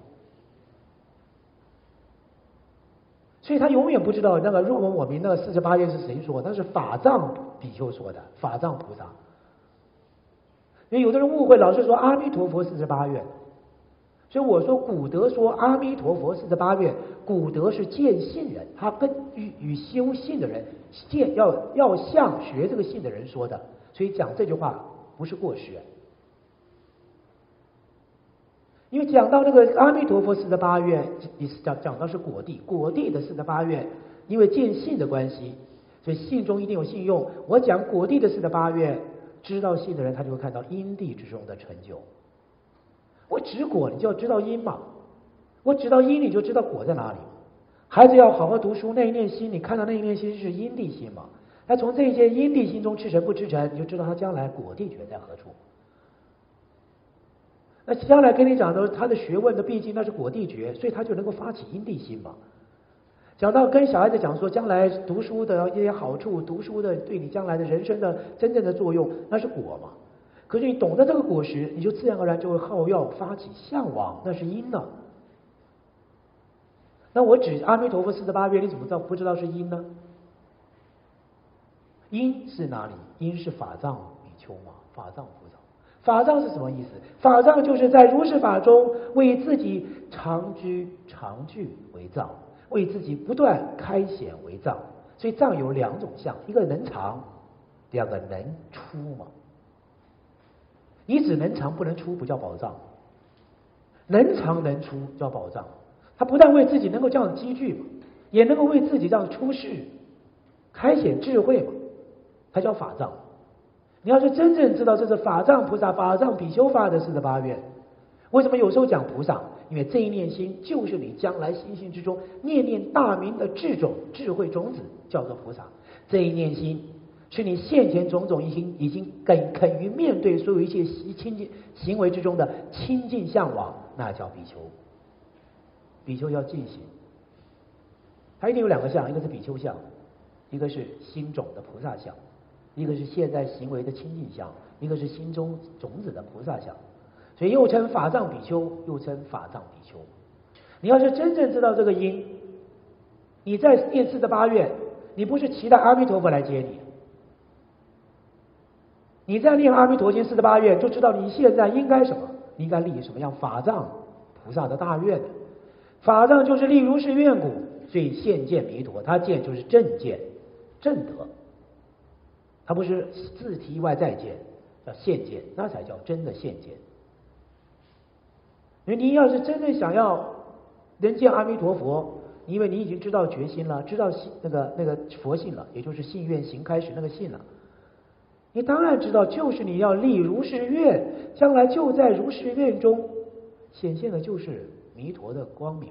所以他永远不知道那个若闻我明那个48愿是谁说，那是法藏比丘说的，法藏菩萨。因为有的人误会，老是说阿弥陀佛48愿，所以我说古德说阿弥陀佛48愿，古德是见信人，他跟与修信的人见要向学这个信的人说的，所以讲这句话不是过时。因为讲到那个阿弥陀佛48愿，讲到是果地，果地的48愿，因为见信的关系，所以信中一定有信用。我讲果地的48愿，知道信的人他就会看到因地之中的成就。我指果，你就要知道因嘛；我指到因，你就知道果在哪里。孩子要好好读书，那一念心，你看到那一念心是因地心嘛？那从这一件因地心中赤诚不赤诚，你就知道他将来果地觉在何处。那将来跟你讲的他的学问的毕竟那是果地觉，所以他就能够发起因地心嘛。讲到跟小孩子讲说将来读书的一些好处，读书的对你将来的人生的真正的作用，那是果嘛。可是你懂得这个果实，你就自然而然就会好要发起向往，那是因呢。那我指阿弥陀佛48愿，你怎么不知道是因呢？因是哪里？因是法藏比丘嘛，法藏菩萨。法藏是什么意思？法藏就是在如是法中为自己常居常聚为藏，为自己不断开显为藏。所以藏有两种相，一个能藏，第二个能出嘛。你只能藏不能出，不叫宝藏；能藏能出叫宝藏。他不但为自己能够这样积聚嘛，也能够为自己这样出世，开显智慧嘛，它叫法藏。你要是真正知道这是法藏菩萨、法藏比丘发的48愿，为什么有时候讲菩萨？因为这一念心就是你将来心性之中念念大明的智种、智慧种子，叫做菩萨。这一念心是你现前种种已经肯于面对所有一切亲近行为之中的亲近向往，那叫比丘。比丘要进行，它一定有两个相，一个是比丘相，一个是心种的菩萨相。一个是现在行为的清净相，一个是心中种子的菩萨相，所以又称法藏比丘，又称法藏比丘。你要是真正知道这个因，你在念48愿，你不是期待阿弥陀佛来接你，你在念阿弥陀经48愿，就知道你现在应该什么，你应该立什么样法藏菩萨的大愿。法藏就是立如是愿故，所以现见弥陀，他见就是正见、正德。它不是自体外在见，叫现见，那才叫真的现见。因为你要是真正想要能见阿弥陀佛，因为你已经知道决心了，知道那个佛性了，也就是信愿行开始那个信了。你当然知道，就是你要立如是愿，将来就在如是愿中显现的就是弥陀的光明。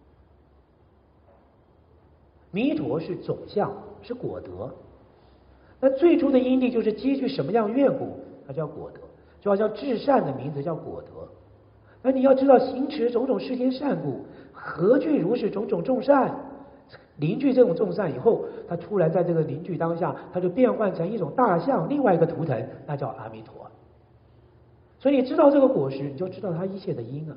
弥陀是总相，是果德。那最初的因地就是积聚什么样愿故，它叫果德，就好像至善的名字叫果德。那你要知道行持种种世间善故，何惧如是种种众善？凝聚这种众善以后，它突然在这个凝聚当下，它就变换成一种大象，另外一个图腾，那叫阿弥陀。所以你知道这个果实，你就知道它一切的因啊。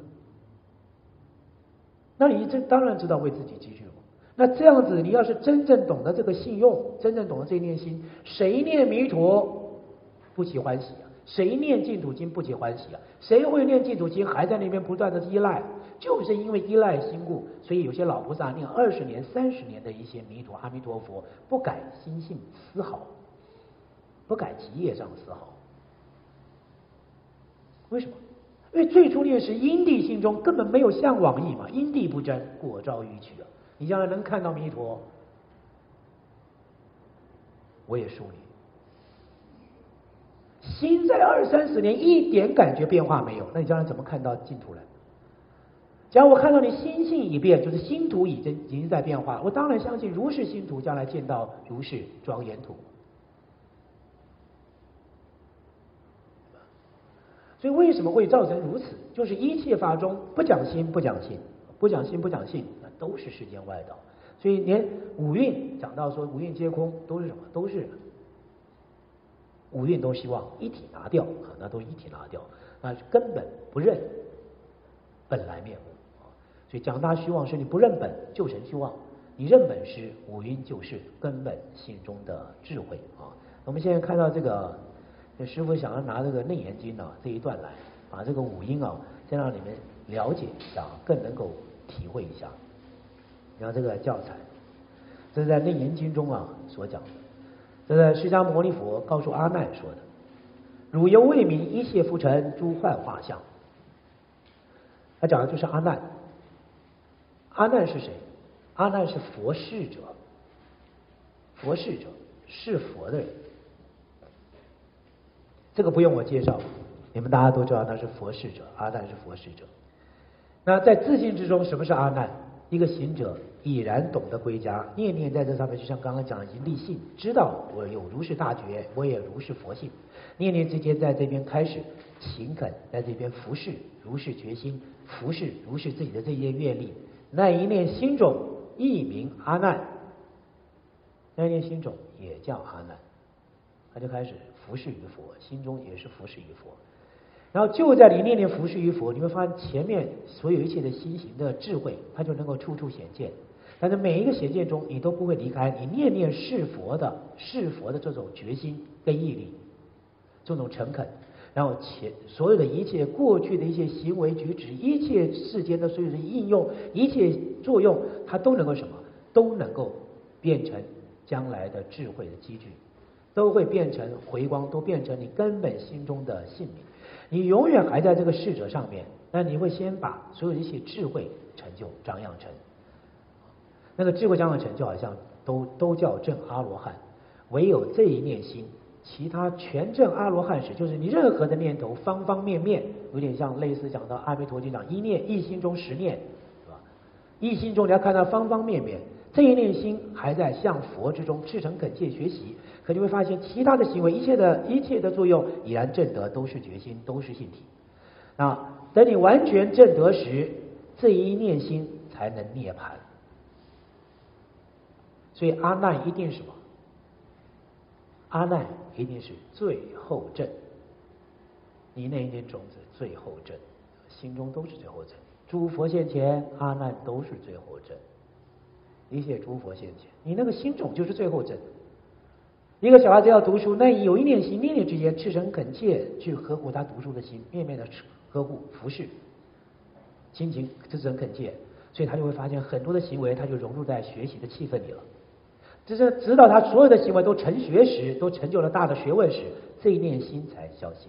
那你当然知道为自己积聚了。那这样子，你要是真正懂得这个信用，真正懂得这一念心，谁念弥陀不起欢喜啊？谁念净土经不起欢喜啊？谁会念净土经还在那边不断的依赖？就是因为依赖心故，所以有些老菩萨念20年、30年的一些弥陀、阿弥陀佛，不改心性丝毫，不改其业障丝毫。为什么？因为最初念时因地心中根本没有向往意嘛，因地不真，果招欲取啊。你将来能看到弥陀，我也恕你。心在20-30年一点感觉变化没有，那你将来怎么看到净土呢？假如我看到你心性已变，就是心土已经在变化，我当然相信如是心土将来见到如是庄严土。 所以为什么会造成如此？就是一切法中不讲心，不讲性，不讲心，不讲性，那都是世间外道。所以连五蕴讲到说五蕴皆空，都是什么？都是五蕴都希望一体拿掉，那都一体拿掉，那根本不认本来面目。所以讲大虚妄是你不认本，就成虚妄；你认本师，五蕴就是根本心中的智慧啊。我们现在看到这个师父想要拿这个《楞严经》呢这一段来，把这个五音啊，先让你们了解一下，更能够体会一下。然后这个教材，这是在《楞严经》中啊所讲的，这是释迦牟尼佛告诉阿难说的：“汝犹未明一切浮尘诸幻化相。”他讲的就是阿难。阿难是谁？阿难是佛事者，佛事者是佛的人。这个不用我介绍，你们大家都知道他是佛事者，阿难是佛事者。那在自信之中，什么是阿难？一个行者已然懂得归家，念念在这上面，就像刚刚讲的，已经立信，知道我有如是大觉，我也如是佛性。念念之间，在这边开始勤恳，在这边服侍，如是决心，服侍如是自己的这些愿力。那一念心种亦名阿难，那一念心种也叫阿难，他就开始服侍于佛，心中也是服侍于佛。然后就在你念念服侍于佛，你会发现前面所有一切的心行的智慧，它就能够处处显现。但是每一个显现中，你都不会离开你念念是佛的这种决心跟毅力，这种诚恳。然后所有的一切过去的一些行为举止，一切世间的所有的应用，一切作用，它都能够什么？都能够变成将来的智慧的积聚，都会变成回光，都变成你根本心中的性命。你永远还在这个世者上面，那你会先把所有的一些智慧成就长养成，那个智慧长养成就好像都叫证阿罗汉，唯有这一念心，其他全证阿罗汉时，就是你任何的念头，方方面面，有点像类似讲到阿弥陀经讲一念一心中十念，是吧？一心中你要看到方方面面，这一念心还在向佛之中赤诚恳切学习，可你会发现其他的行为，一切的作用已然证得，都是决心，都是性体。那等你完全证得时，这一念心才能涅槃。所以阿难一定是什么？阿难一定是最后证，你那一念种子最后证，心中都是最后证。诸佛现前，阿难都是最后证。一切诸佛现前，你那个心种就是最后证。一个小孩子要读书，那有一念心，念念之间赤诚恳切去呵护他读书的心，面面的呵护服侍，心情赤诚恳切，所以他就会发现很多的行为，他就融入在学习的气氛里了。就是直到他所有的行为都成学时，都成就了大的学问时，这一念心才消歇。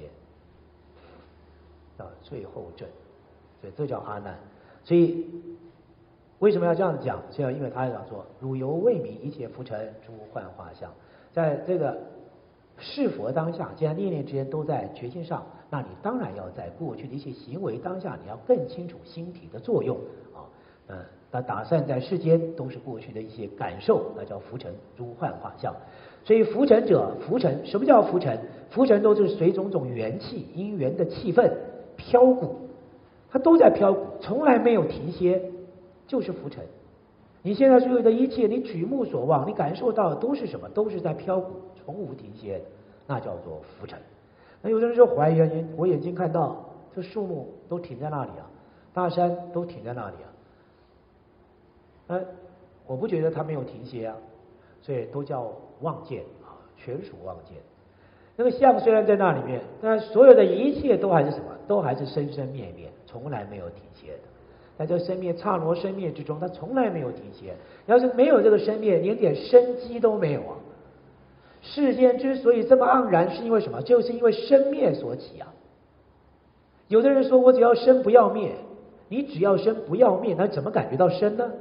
最后证，所以这叫阿难。所以为什么要这样讲？是要因为他讲说：“汝犹未明一切浮尘诸幻化相。”在这个是佛当下，既然念念之间都在决心上，那你当然要在过去的一些行为当下，你要更清楚心体的作用啊。那打算在世间都是过去的一些感受，那叫浮尘诸幻化相。所以浮尘者，浮尘什么叫浮尘？浮尘都是随种种元气因缘的气氛飘鼓，它都在飘鼓，从来没有停歇，就是浮尘。你现在所有的一切，你举目所望，你感受到的都是什么？都是在飘鼓，从无停歇，那叫做浮尘。那有的人说怀疑，我眼睛看到这树木都停在那里啊，大山都停在那里啊，我不觉得它没有停歇啊，所以都叫妄见啊，全属妄见。那个相虽然在那里面，但所有的一切都还是什么？都还是生生灭灭，从来没有停歇的。在这生灭刹那生灭之中，它从来没有停歇。要是没有这个生灭，连点生机都没有啊！世间之所以这么盎然，是因为什么？就是因为生灭所起啊！有的人说我只要生不要灭，你只要生不要灭，那怎么感觉到生呢？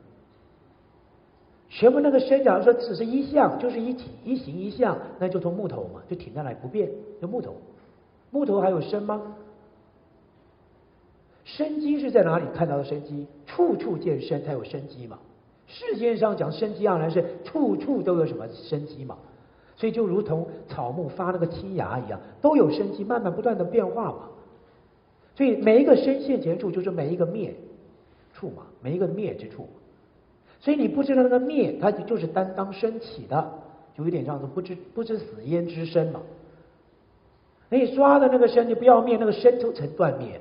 全部那个生，假如说只是一相，就是一体一形一相，那就从木头嘛，就停下来不变，就木头。木头还有生吗？生机是在哪里看到的生机？处处见生才有生机嘛。世间上讲生机盎然是处处都有什么生机嘛。所以就如同草木发那个青芽一样，都有生机，慢慢不断的变化嘛。 所以每一个生现前处就是每一个灭处嘛，每一个灭之处。所以你不知道那个灭，它就是担当生起的，就有点像是不知死焉知生嘛。你抓的那个生，你不要灭，那个生就成断灭了。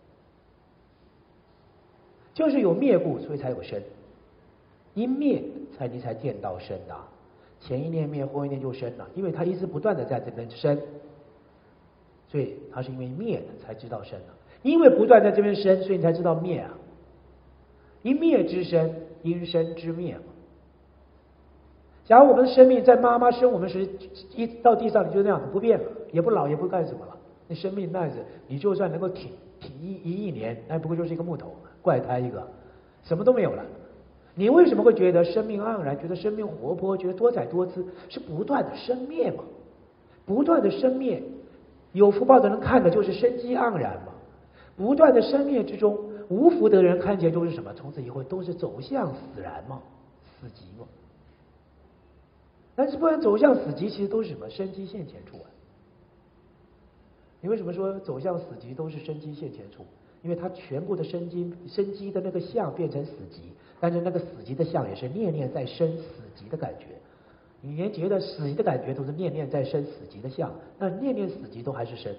就是有灭故，所以才有生。因灭你才见到生的，前一念灭，后一念就生了，因为它一直不断的在这边生，所以它是因为灭才知道生的。因为不断在这边生，所以你才知道灭啊。因灭之生，因生之灭嘛。假如我们的生命在妈妈生我们时，一到地上你就那样不变了，也不老，也不干什么了。那生命那子，你就算能够挺一亿年，那不过就是一个木头，怪胎一个，什么都没有了。你为什么会觉得生命盎然，觉得生命活泼，觉得多彩多姿？是不断的生灭嘛，不断的生灭。有福报的人看的就是生机盎然嘛，不断的生灭之中，无福的人看起来都是什么？从此以后都是走向死然嘛，死寂嘛。但是不然走向死寂，其实都是什么？生机现前处啊。你为什么说走向死寂都是生机现前处？因为它全部的生机的那个相变成死寂，但是那个死寂的相也是念念在生死寂的感觉。你连觉得死寂的感觉都是念念在生死寂的相，那念念死寂都还是生。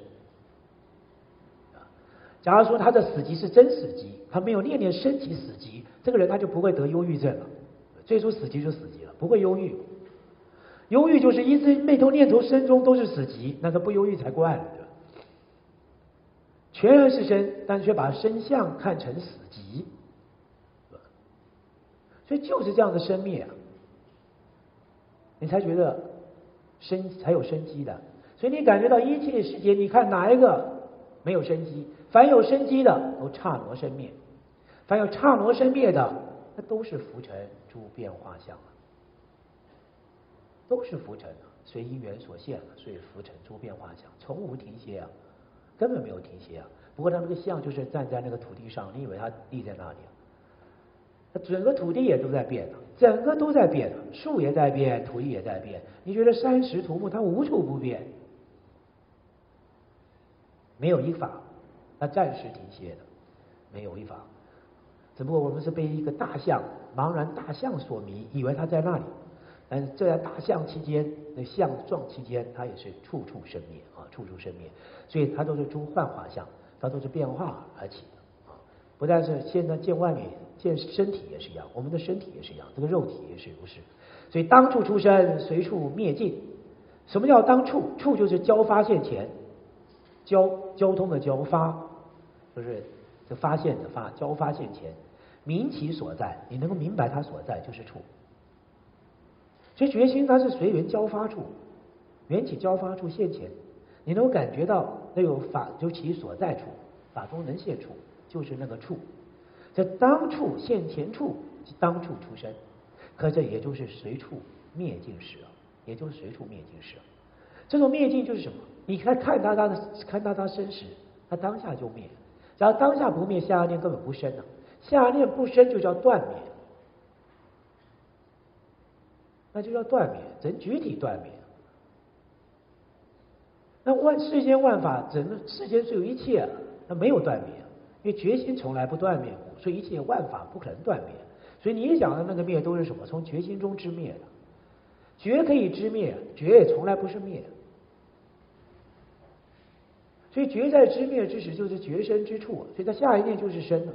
假如说他的死寂是真死寂，他没有念念升起死寂，这个人他就不会得忧郁症了。最初死寂就死寂了，不会忧郁。忧郁就是一直昧头念头身中都是死寂，那他不忧郁才怪了，对吧？全然是生，但却把生相看成死寂，所以就是这样的生灭啊，你才觉得才有生机的。所以你感觉到一切世界，你看哪一个没有生机？凡有生机的都刹那生灭，凡有刹那生灭的，那都是浮尘诸变化相啊，都是浮尘啊，随因缘所现，所以浮尘诸变化相，从无停歇啊。根本没有停歇啊！不过他那个相就是站在那个土地上，你以为他立在那里啊？它整个土地也都在变的，整个都在变的，树也在变，土地也在变。你觉得山石土木它无处不变，没有一法，它暂时停歇的，没有一法。只不过我们是被一个大象茫然大象所迷，以为它在那里。但是这在大象期间，那相状期间，它也是处处生灭啊，处处生灭，所以它都是诸幻化相，它都是变化而起的啊。不但是现在见外面见身体也是一样，我们的身体也是一样，这个肉体也是如是。所以当处出生，随处灭尽。什么叫当处？处就是交发现前，交通的交发，就是这发现的发，交发现前，明其所在，你能够明白它所在就是处。所以觉心它是随缘交发处，缘起交发处现前，你能够感觉到那有法就其所在处，法中能现处，就是那个处。这当处现前处，当处出生，可这也就是随处灭尽时啊，也就是随处灭尽时。这种灭尽就是什么？你看他生时，他当下就灭。假如当下不灭，下念根本不生了，下念不生就叫断灭。那就叫断灭，整具体断灭。那世间万法，整个世间所有一切，那没有断灭，因为觉心从来不断灭故，所以一切万法不可能断灭。所以你讲的那个灭都是什么？从觉心中知灭的。觉可以知灭，觉也从来不是灭。所以觉在知灭之时，就是觉生之处，所以它下一念就是生了。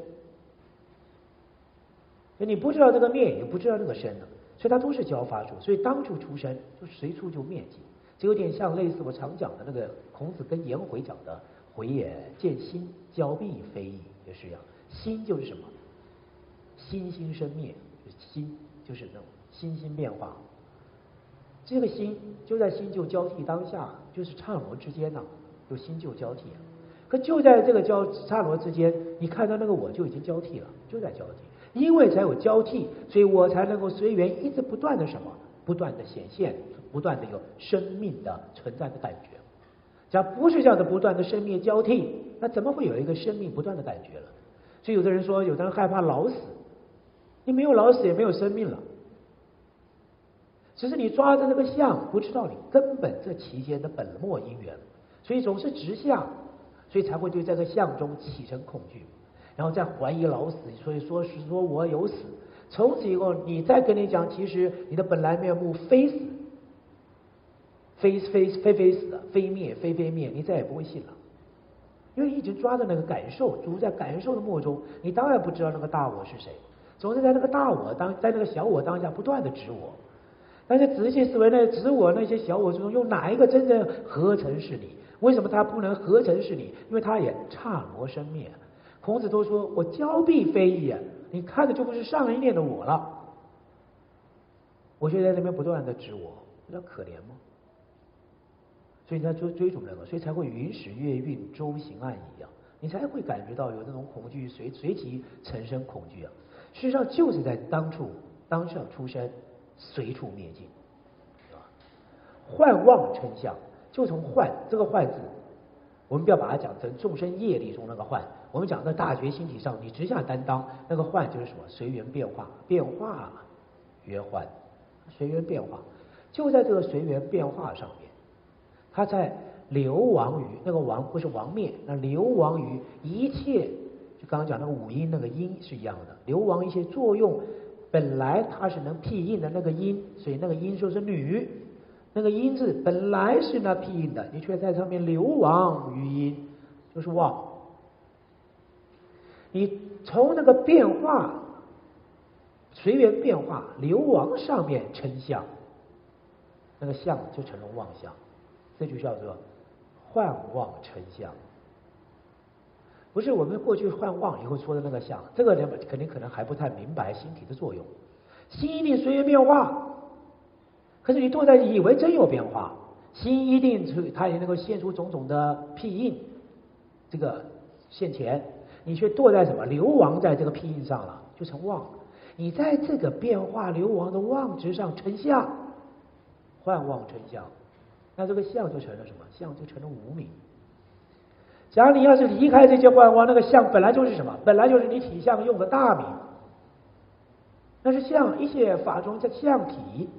所以你不知道这个灭，也不知道这个生了。所以它都是交发处，所以当处出生，就随处就灭尽。这有点像类似我常讲的那个孔子跟颜回讲的“回也见心，交臂非矣”，也是一样。心就是什么？心心生灭，心就是那种心心变化。这个心就在新旧交替当下，就是刹那之间呢，就新旧交替。可就在这个刹那之间，你看到那个我就已经交替了，就在交替。因为才有交替，所以我才能够随缘一直不断的什么，不断的显现，不断的有生命的存在的感觉。假如不是这样的不断的生命交替，那怎么会有一个生命不断的感觉了？所以有的人说，有的人害怕老死，你没有老死也没有生命了，只是你抓着那个相，不知道你根本这期间的本末因缘，所以总是直相。 所以才会对这个相中起成恐惧，然后再怀疑老死，所以说是说我有死。从此以后，你再跟你讲，其实你的本来面目非死，非死的，非灭非灭，你再也不会信了，因为你已经抓着那个感受，主在感受的梦中，你当然不知道那个大我是谁，总是在那个大我在那个小我当下不断的指我。但是仔细思维呢，指我那些小我之中，有哪一个真正合成是你？为什么它不能合成是你？因为它也刹罗生灭。孔子都说我交臂非矣，你看的就不是上一念的我了。我就在那边不断的指我，不叫可怜吗？所以他追逐那个，所以才会云使月运周行暗一样，你才会感觉到有这种恐惧随即产生恐惧啊。事实上就是在当上出生，随处灭尽，幻妄成相，就从幻这个幻字，我们不要把它讲成众生业力中那个幻，我们讲在大觉心体上，你直下担当，那个幻就是什么？随缘变化，变化曰幻，随缘变化，就在这个随缘变化上面，它在流亡于那个亡不是亡灭，那流亡于一切，就刚刚讲那个五音那个音是一样的，流亡一些作用。本来它是能庇应的那个音，所以那个音就是女，那个音字本来是那庇应的，你却在上面流亡于音，就是妄。你从那个变化随缘变化流亡上面成相，那个相就成了妄相，这就叫做幻妄成相。不是我们过去幻妄以后说的那个相，这个人可能还不太明白心体的作用。心一定随缘变化，可是你坐在以为真有变化，心一定它也能够现出种种的庇应，这个现前，你却堕在什么流亡在这个庇应上了，就成妄。你在这个变化流亡的妄执上成相，幻妄成相，那这个相就成了什么？相就成了无明。假如你要是离开这些幻妄，那个相本来就是什么？本来就是你体相用的大名，那是相，一切法中叫相体。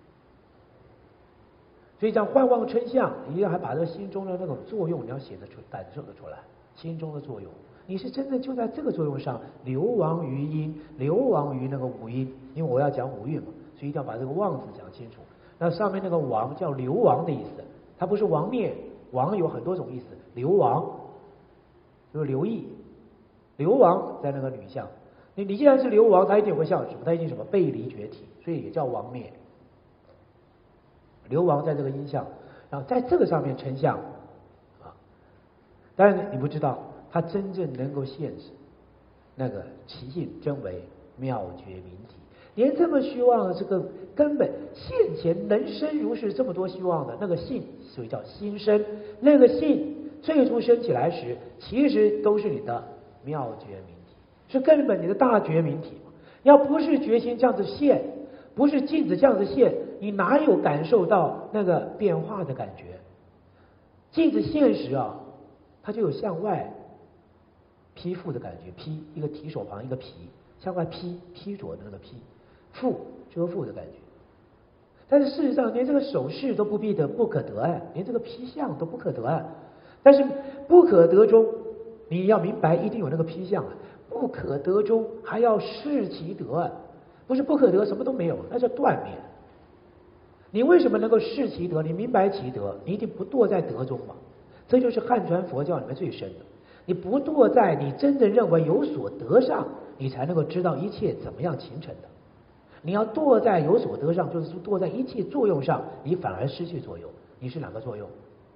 所以讲幻妄成相，你要还把这个心中的那种作用，你要写得出、感受得出来，心中的作用，你是真正就在这个作用上流亡于音，流亡于那个五音，因为我要讲五蕴嘛，所以一定要把这个妄字讲清楚。那上面那个亡叫流亡的意思，它不是亡灭，亡有很多种意思，流亡。就是流逸，流亡在那个女相，你既然是流亡，它一定有个相什么？它一定什么背离绝体，所以也叫亡灭。流亡在这个音相，然后在这个上面成相啊。当然你不知道，它真正能够现实那个其性真为妙觉明体。连这么虚妄的这个根本现前能生如是这么多虚妄的那个性，所以叫心生，那个性。最初升起来时，其实都是你的妙觉明体，是根本你的大觉明体嘛。要不是觉心这样子现，不是镜子这样子现，你哪有感受到那个变化的感觉？镜子现时啊，它就有向外披覆的感觉，披一个提手旁一个皮，向外披着的那个披，覆遮覆的感觉。但是事实上，连这个手势都不可得哎，连这个披相都不可得哎。但是不可得中，你要明白，一定有那个披相啊。不可得中还要视其得啊，不是不可得什么都没有，那叫断灭。你为什么能够视其得？你明白其得，你一定不堕在得中嘛。这就是汉传佛教里面最深的。你不堕在你真正认为有所得上，你才能够知道一切怎么样形成的。你要堕在有所得上，就是堕在一切作用上，你反而失去作用。你是哪个作用？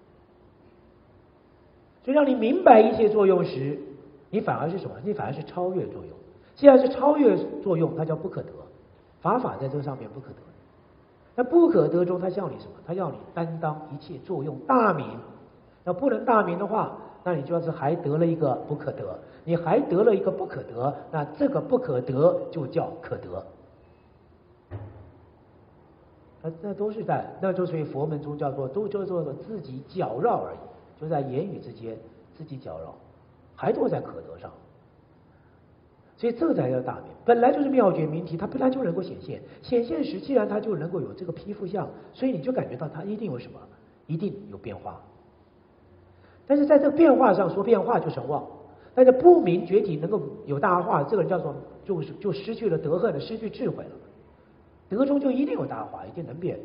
所以让你明白一切作用时，你反而是什么？你反而是超越作用。既然是超越作用，它叫不可得。法在这上面不可得。那不可得中，它要你什么？它要你担当一切作用大名。那不能大名的话，那你就是还得了一个不可得。你还得了一个不可得，那这个不可得就叫可得。那都是在，那就属于佛门中叫做都叫做自己搅绕而已。就在言语之间自己搅扰，还都在可得上，所以这才叫大名。本来就是妙觉明体，它本来就能够显现时，既然它就能够有这个披覆相，所以你就感觉到它一定有什么，一定有变化。 但是在这个变化上说变化就成妄，但是不明觉体能够有大化，这个人叫做就失去了德恨了，失去智慧了。德中就一定有大化，一定能变。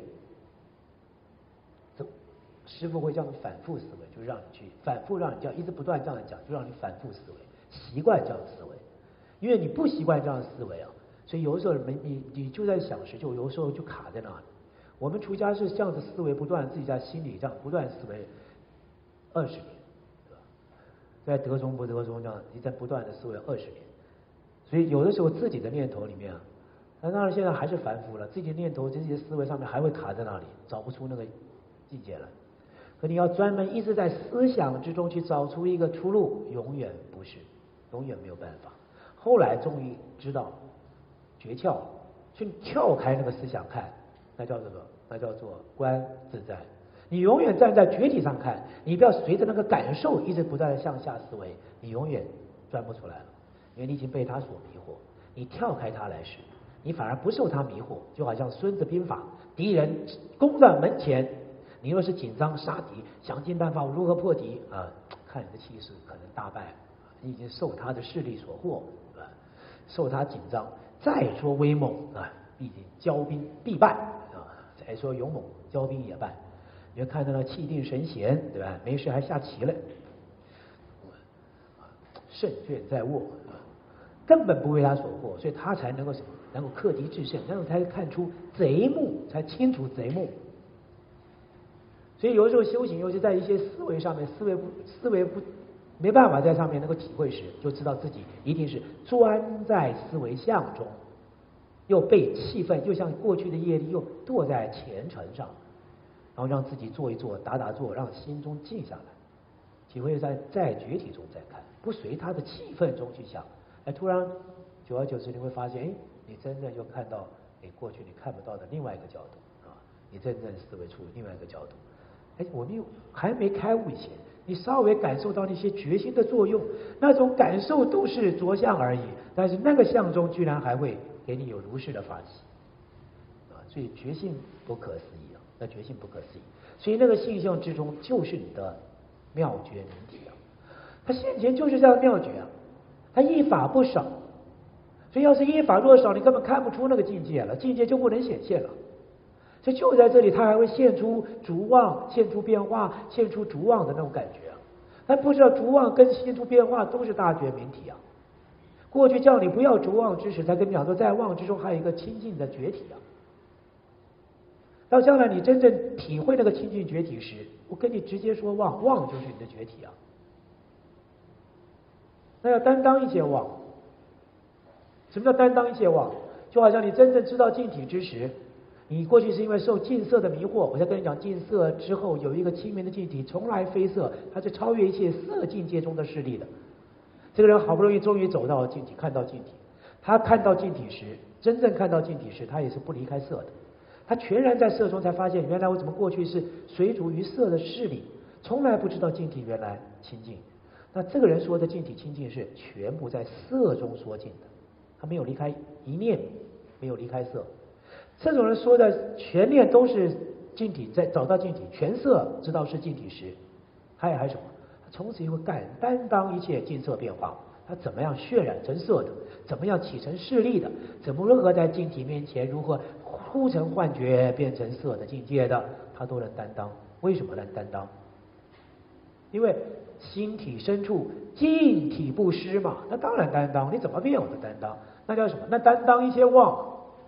师父会这样反复思维，就让你去反复，让你这样一直不断这样讲，就让你反复思维，习惯这样思维。因为你不习惯这样思维啊，所以有的时候你就在想时，就有的时候就卡在那里。我们出家是这样的思维，不断自己在心里这样不断思维20年，对吧？在德中不德中这样，你在不断的思维20年。所以有的时候自己的念头里面啊，当然现在还是凡夫了，自己的念头这些思维上面还会卡在那里，找不出那个境界来。可你要专门一直在思想之中去找出一个出路，永远不是，永远没有办法。后来终于知道诀窍，去跳开那个思想看，那叫做观自在。你永远站在觉体上看，你不要随着那个感受一直不断的向下思维，你永远钻不出来了，因为你已经被他所迷惑。你跳开他来时，你反而不受他迷惑，就好像孙子兵法，敌人攻在门前，你若是紧张杀敌，想尽办法如何破敌啊？看你的气势可能大败，你已经受他的势力所惑，受他紧张。再说威猛啊，毕竟骄兵必败啊。再说勇猛，骄兵也败。你就看到那气定神闲，对吧？没事还下棋了，胜券在握，根本不为他所惑，所以他才能够什么？能够克敌制胜，然后才看出贼目，才清楚贼目。所以有的时候修行，尤其在一些思维上面，思维不没办法在上面能够体会时，就知道自己一定是钻在思维相中，又被气愤，又像过去的业力又堕在前尘上，然后让自己坐一坐，打坐，让心中静下来，体会在觉体中再看，不随他的气氛中去想。哎，突然久而久之，你会发现，哎，你真正就看到你过去你看不到的另外一个角度啊，你真正思维出另外一个角度。哎，我们还没开悟以前，你稍微感受到那些决心的作用，那种感受都是着相而已，但是那个相中居然还会给你有如是的法喜啊，所以觉性不可思议啊，那觉性不可思议，所以那个性相之中就是你的妙觉明体啊，它现前就是这样妙觉啊，它一法不少，所以要是一法若少，你根本看不出那个境界了，境界就不能显现了。所以就在这里，它还会现出逐妄，现出变化，现出逐妄的那种感觉啊。但不知道逐妄跟现出变化都是大觉明体啊。过去叫你不要逐妄之时，才跟你讲说，在妄之中还有一个清净的觉体啊。到将来你真正体会那个清净觉体时，我跟你直接说妄，妄就是你的觉体啊。那要担当一切妄。什么叫担当一切妄？就好像你真正知道净体之时，你过去是因为受净色的迷惑，我在跟你讲净色之后有一个清明的净体，从来非色，它是超越一切色境界中的势力的。这个人好不容易终于走到净体，看到净体，他看到净体时，真正看到净体时，他也是不离开色的。他全然在色中才发现，原来我怎么过去是随逐于色的势力，从来不知道净体原来清净。那这个人说的净体清净是全部在色中说净的，他没有离开一念，没有离开色。这种人说的全念都是净体，在找到净体全色知道是净体时，还有什么？他从此以后敢担当一切净色变化，他怎么样渲染成色的，怎么样起成势力的，怎么如何在净体面前如何忽成幻觉变成色的境界的，他都能担当。为什么能担当？因为心体深处净体不失嘛，那当然担当。你怎么变我都担当，那叫什么？那担当一些妄。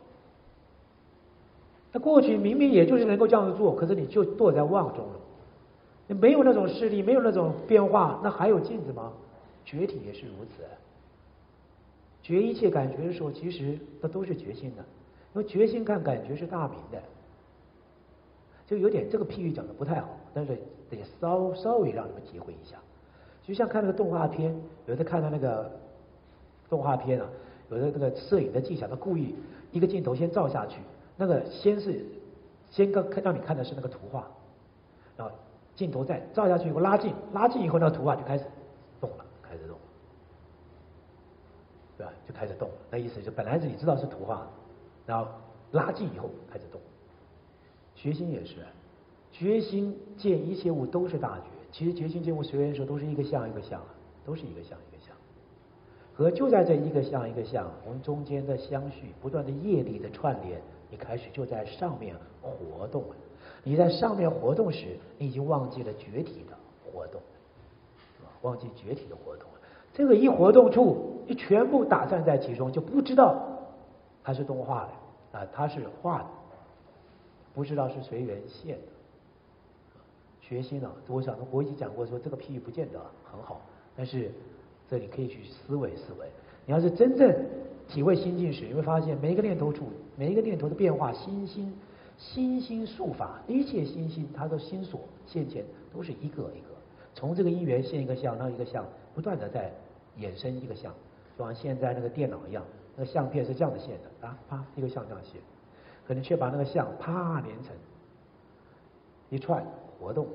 那过去明明也就是能够这样子做，可是你就堕在妄中了，你没有那种势力，没有那种变化，那还有镜子吗？觉体也是如此。觉一切感觉的时候，其实那都是觉心的，因为觉心看感觉是大明的，就有点这个譬喻讲的不太好，但是得稍微让你们体会一下。就像看那个动画片，有的看到那个动画片啊，有的那个摄影的技巧，他故意一个镜头先照下去。那个先让你看的是那个图画，然后镜头再照下去以后拉近以后，那个图画就开始动了，对吧？就开始动了。那意思就本来是你知道是图画，然后拉近以后开始动。觉心也是，觉心见一切物都是大觉， 其实觉心见物随缘的时候，都是一个相一个相，都是一个相一个相。可就在这一个相一个相，我们中间的相续，不断的业力的串联，你开始就在上面活动了。你在上面活动时，你已经忘记了觉体的活动，忘记觉体的活动了。这个一活动处，你全部打散在其中，就不知道它是动画的啊，它是画的，不知道是随缘现的。学心啊，我已经讲过说，这个譬喻不见得很好，但是这里可以去思维思维。你要是真正体会心境时，你会发现每一个念头处，每一个念头的变化，心心术法，一切心心，它的心所现前都是一个一个，从这个因缘现一个相，到一个相，不断的在衍生一个相，就像现在那个电脑一样，那个相片是这样的现的啊，啪一个相这样现，可能却把那个相啪连成一串活动，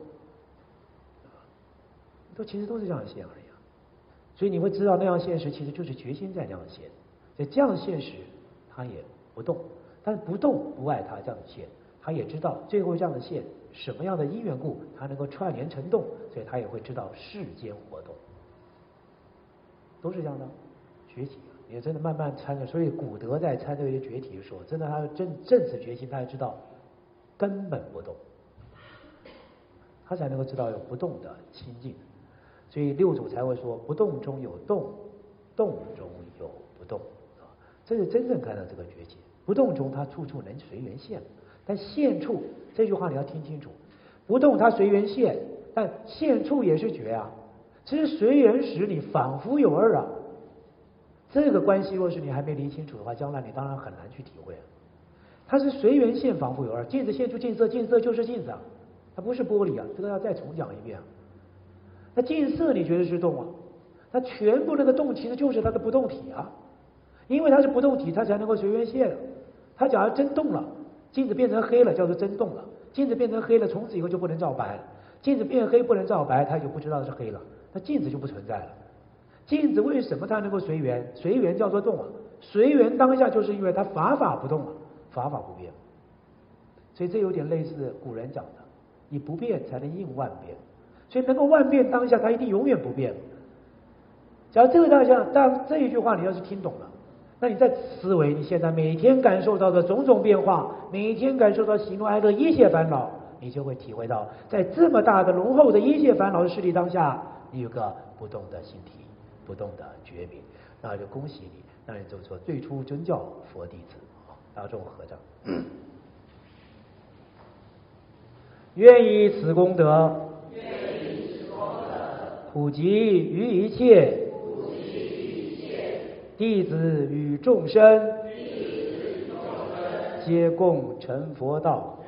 其实都是这样的现而已啊。所以你会知道那样现实其实就是觉心在那样现，所以这样的现实它也不动，但是不动不碍它这样的现，他也知道最后这样的现什么样的因缘故，它能够串联成动，所以他也会知道世间活动，都是这样的觉体啊，也真的慢慢参着。所以古德在参这些觉体的时候，真的他正此觉心，他也知道根本不动，他才能够知道有不动的清净。所以六祖才会说不动中有动，动中有不动啊，这是真正看到这个觉解。不动中它处处能随缘现，但现处这句话你要听清楚，不动它随缘现，但现处也是觉啊。其实随缘时你仿佛有二啊，这个关系若是你还没理清楚的话，将来你当然很难去体会啊。它是随缘现仿佛有二，镜子现出镜色，镜色就是镜子啊，它不是玻璃啊，这个要再重讲一遍啊。那镜色你觉得是动啊？它全部那个动其实就是它的不动体啊，因为它是不动体，它才能够随缘现。它假如真动了，镜子变成黑了，叫做真动了。镜子变成黑了，从此以后就不能照白了。镜子变黑不能照白，它就不知道是黑了，那镜子就不存在了。镜子为什么它能够随缘？随缘叫做动啊，随缘当下就是因为它法法不动啊，法法不变。所以这有点类似古人讲的，以不变才能应万变。所以能够万变当下，它一定永远不变。假如这个当下，当这一句话你要是听懂了，那你在思维你现在每天感受到的种种变化，每天感受到喜怒哀乐一切烦恼，你就会体会到，在这么大的浓厚的一切烦恼的势力当下，你有个不动的心体，不动的觉明，那就恭喜你，那你就做最初真教佛弟子。大众合掌。愿以此功德，普及于一切弟子与众生，皆共成佛道。